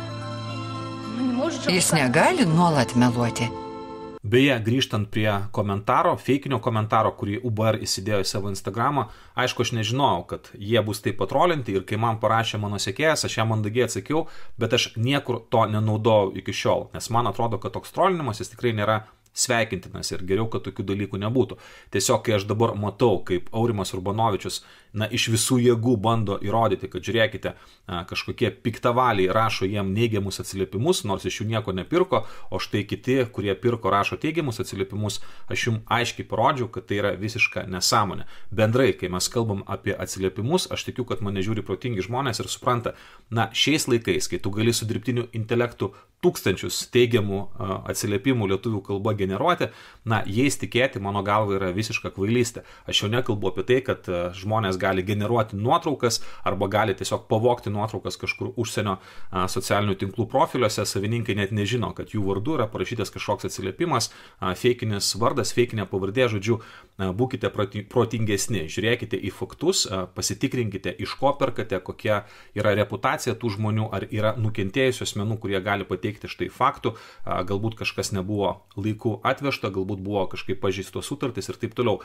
Jis negali nuolat meluoti. Beje, grįžtant prie komentaro, feikinio komentaro, kurį U B R įsidėjo į savo Instagramą, aišku, aš nežinojau, kad jie bus taip patrolinti ir kai man parašė mano sekėjas, aš jam mandagiai atsakiau, bet aš niekur to nenaudojau iki šiol, nes man atrodo, kad toks trolinimas jis tikrai nėra sveikintinas ir geriau, kad tokių dalykų nebūtų. Tiesiog, kai aš dabar matau, kaip Aurimas Urbanovičius na, iš visų jėgų bando įrodyti, kad žiūrėkite, kažkokie piktavaliai rašo jiem neigiamus atsiliepimus, nors iš jų nieko nepirko, o štai kiti, kurie pirko, rašo teigiamus atsiliepimus, aš jums aiškiai parodžiau, kad tai yra visiška nesąmonė. Bendrai, kai mes kalbam apie atsiliepimus, aš tikiu, kad mane žiūri protingi žmonės ir supranta, na, šiais laikais, kai tu gali su dirbtiniu intelektu tūkstančius teigiamų atsiliepimų lietuvių kalba generuoti, na, jais tikėti, mano galva, yra visiška kvailystė. Aš jau nekalbu apie tai, kad žmonės gali generuoti nuotraukas arba gali tiesiog pavogti nuotraukas kažkur užsienio socialinių tinklų profiliuose, savininkai net nežino, kad jų vardu yra parašytas kažkoks atsiliepimas, feikinis vardas, feikinė pavardė, žodžiu, būkite protingesni, žiūrėkite į faktus, pasitikrinkite, iš ko perkate, kokia yra reputacija tų žmonių, ar yra nukentėjusių asmenų, kurie gali pateikti štai faktų, galbūt kažkas nebuvo laiku atvežta, galbūt buvo kažkaip pažeistos sutartys ir taip toliau.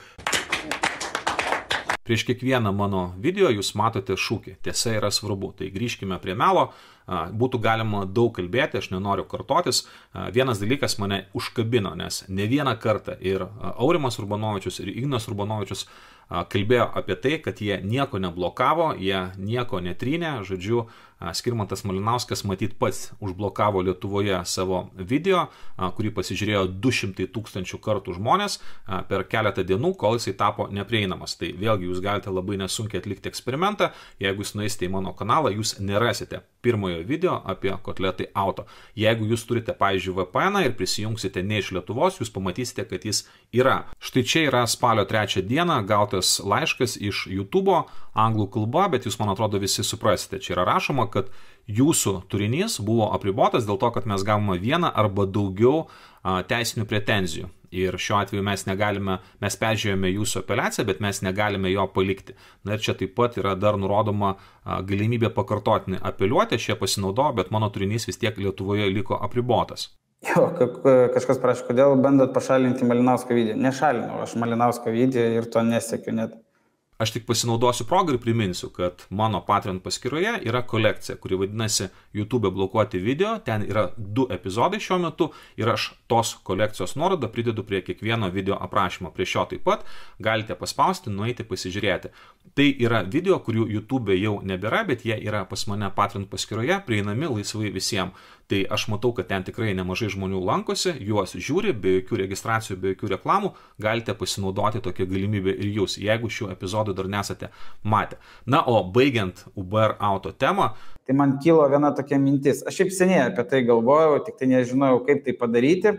Prieš kiekvieną mano video jūs matote šūkį, tiesa yra svarbu, tai grįžkime prie melo, būtų galima daug kalbėti, aš nenoriu kartotis, vienas dalykas mane užkabino, nes ne vieną kartą ir Aurimas Urbanovičius ir Ignas Urbanovičius kalbėjo apie tai, kad jie nieko neblokavo, jie nieko netrynė, žodžiu, Skirmantas Malinauskas matyt pats užblokavo Lietuvoje savo video, kurį pasižiūrėjo du šimtai tūkstančių kartų žmonės per keletą dienų, kol jisai tapo neprieinamas. Tai vėlgi jūs galite labai nesunkiai atlikti eksperimentą, jeigu jūs nueisite į mano kanalą, jūs nerasite pirmojo video apie kotletai auto. Jeigu jūs turite, pavyzdžiui, V P N ir prisijungsite ne iš Lietuvos, jūs pamatysite, kad jis yra. Štai čia yra spalio trečią dieną gautas laiškas iš YouTube anglų kalba, bet jūs, man atrodo, visi suprasite. Čia yra rašoma, kad jūsų turinys buvo apribotas dėl to, kad mes gavome vieną arba daugiau teisinių pretenzijų. Ir šiuo atveju mes negalime, mes peržiūrėjome jūsų apeliaciją, bet mes negalime jo palikti. Na ir čia taip pat yra dar nurodoma galimybė pakartotinai apeliuoti, aš ją pasinaudojau, bet mano turinys vis tiek Lietuvoje liko apribotas. Jo, kažkas prašė, kodėl bandot pašalinti Malinausko video. Nešalinau aš Malinausko video ir to nesiekiu net. Aš tik pasinaudosiu progą ir priminsiu, kad mano Patreon paskyroje yra kolekcija, kuri vadinasi YouTube blokuoti video, ten yra du epizodai šiuo metu ir aš tos kolekcijos nuorodą pridedu prie kiekvieno video aprašymo. Prie šio taip pat galite paspausti, nueiti pasižiūrėti. Tai yra video, kurių YouTube jau nebėra, bet jie yra pas mane Patreon paskyroje, prieinami laisvai visiems. Tai aš matau, kad ten tikrai nemažai žmonių lankosi, juos žiūri, be jokių registracijų, be jokių reklamų, galite pasinaudoti tokią galimybę ir jūs, jeigu šių epizodų dar nesate matę. Na, o baigiant U B R auto temą. Tai man kilo viena tokia mintis. Aš šiaip seniai apie tai galvojau, tik tai nežinojau, kaip tai padaryti.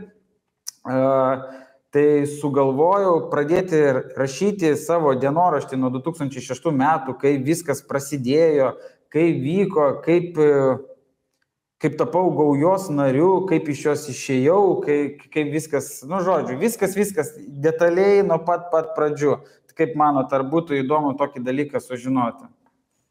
Uh, tai sugalvojau pradėti rašyti savo dienoraštį nuo du tūkstančiai šeštų metų, kai viskas prasidėjo, kai vyko, kaip... kaip tapau gaujos nariu, kaip iš jos išėjau, kaip, kaip viskas, nu žodžiu, viskas, viskas detaliai nuo pat pat pradžių. Kaip manot, ar būtų įdomu tokį dalyką sužinoti?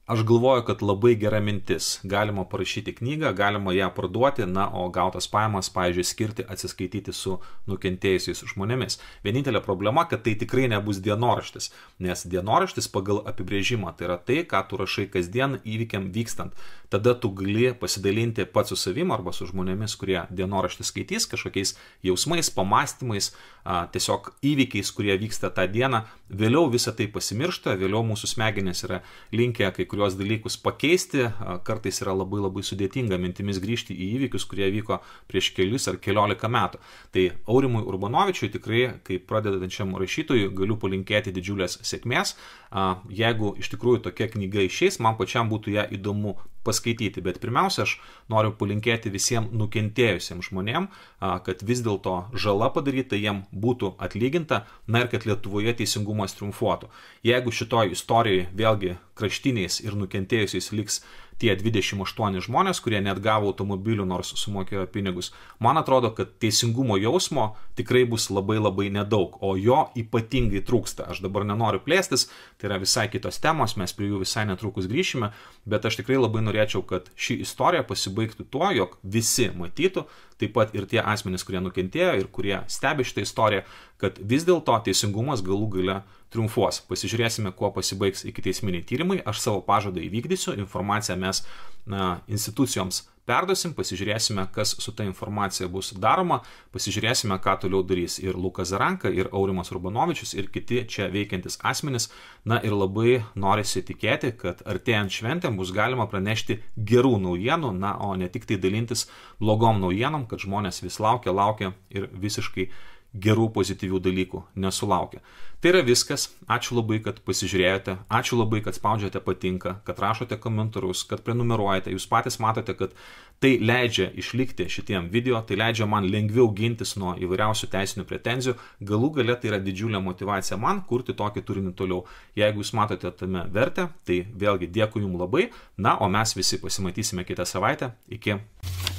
Aš galvoju, kad labai gera mintis. Galima parašyti knygą, galima ją parduoti, na, o gautas pajamas, pavyzdžiui, skirti atsiskaityti su nukentėjusiais žmonėmis. Vienintelė problema, kad tai tikrai nebus dienoraštis, nes dienoraštis pagal apibrėžimą tai yra tai, ką tu rašai kasdien įvykiam vykstant. Tada tu gali pasidalinti pats su savim arba su žmonėmis, kurie dienoraštį skaitys, kažkokiais jausmais, pamastymais, a, tiesiog įvykiais, kurie vyksta tą dieną. Vėliau visą tai pasimiršta, vėliau mūsų smegenys yra linkę kai kurios dalykus pakeisti, kartais yra labai labai sudėtinga mintimis grįžti į įvykius, kurie vyko prieš kelius ar keliolika metų. Tai Aurimui Urbanovičiui tikrai, kaip pradedančiam rašytojui, galiu palinkėti didžiulės sėkmės. Jeigu iš tikrųjų tokia knyga išeis, man pačiam būtų ją įdomu paskaityti, bet pirmiausia, aš noriu palinkėti visiems nukentėjusiems žmonėm, kad vis dėlto žala padaryta jiem būtų atlyginta, na ir kad Lietuvoje teisingumas triumfuotų. Jeigu šitoj istorijai vėlgi kraštiniais ir nukentėjusiais liks tie dvidešimt aštuoni žmonės, kurie net gavo automobilių, nors sumokėjo pinigus, man atrodo, kad teisingumo jausmo tikrai bus labai labai nedaug, o jo ypatingai trūksta. Aš dabar nenoriu plėstis, tai yra visai kitos temos, mes prie jų visai netrukus grįšime, bet aš tikrai labai norėčiau, kad ši istorija pasibaigtų tuo, jog visi matytų, taip pat ir tie asmenys, kurie nukentėjo ir kurie stebi šitą istoriją, kad vis dėlto teisingumas galų gale triumfuos. Pasižiūrėsime, kuo pasibaigs ikiteisminiai tyrimai. Aš savo pažadą įvykdysiu, informaciją mes na, institucijoms perduosim, pasižiūrėsime, kas su ta informacija bus daroma, pasižiūrėsime, ką toliau darys ir Lukas Zaranka, ir Aurimas Urbanovičius, ir kiti čia veikiantis asmenys. Na ir labai norisi tikėti, kad artėjant šventėm bus galima pranešti gerų naujienų, na, o ne tik tai dalintis blogom naujienom, kad žmonės vis laukia, laukia ir visiškai gerų pozityvių dalykų nesulaukia. Tai yra viskas. Ačiū labai, kad pasižiūrėjote. Ačiū labai, kad spaudžiate patinka, kad rašote komentarus, kad prenumeruojate. Jūs patys matote, kad tai leidžia išlikti šitiem video, tai leidžia man lengviau gintis nuo įvairiausių teisinių pretenzijų. Galų gale tai yra didžiulė motyvacija man kurti tokį turinį toliau. Jeigu jūs matote tame vertę, tai vėlgi dėkui jums labai. Na, o mes visi pasimatysime kitą savaitę. Iki.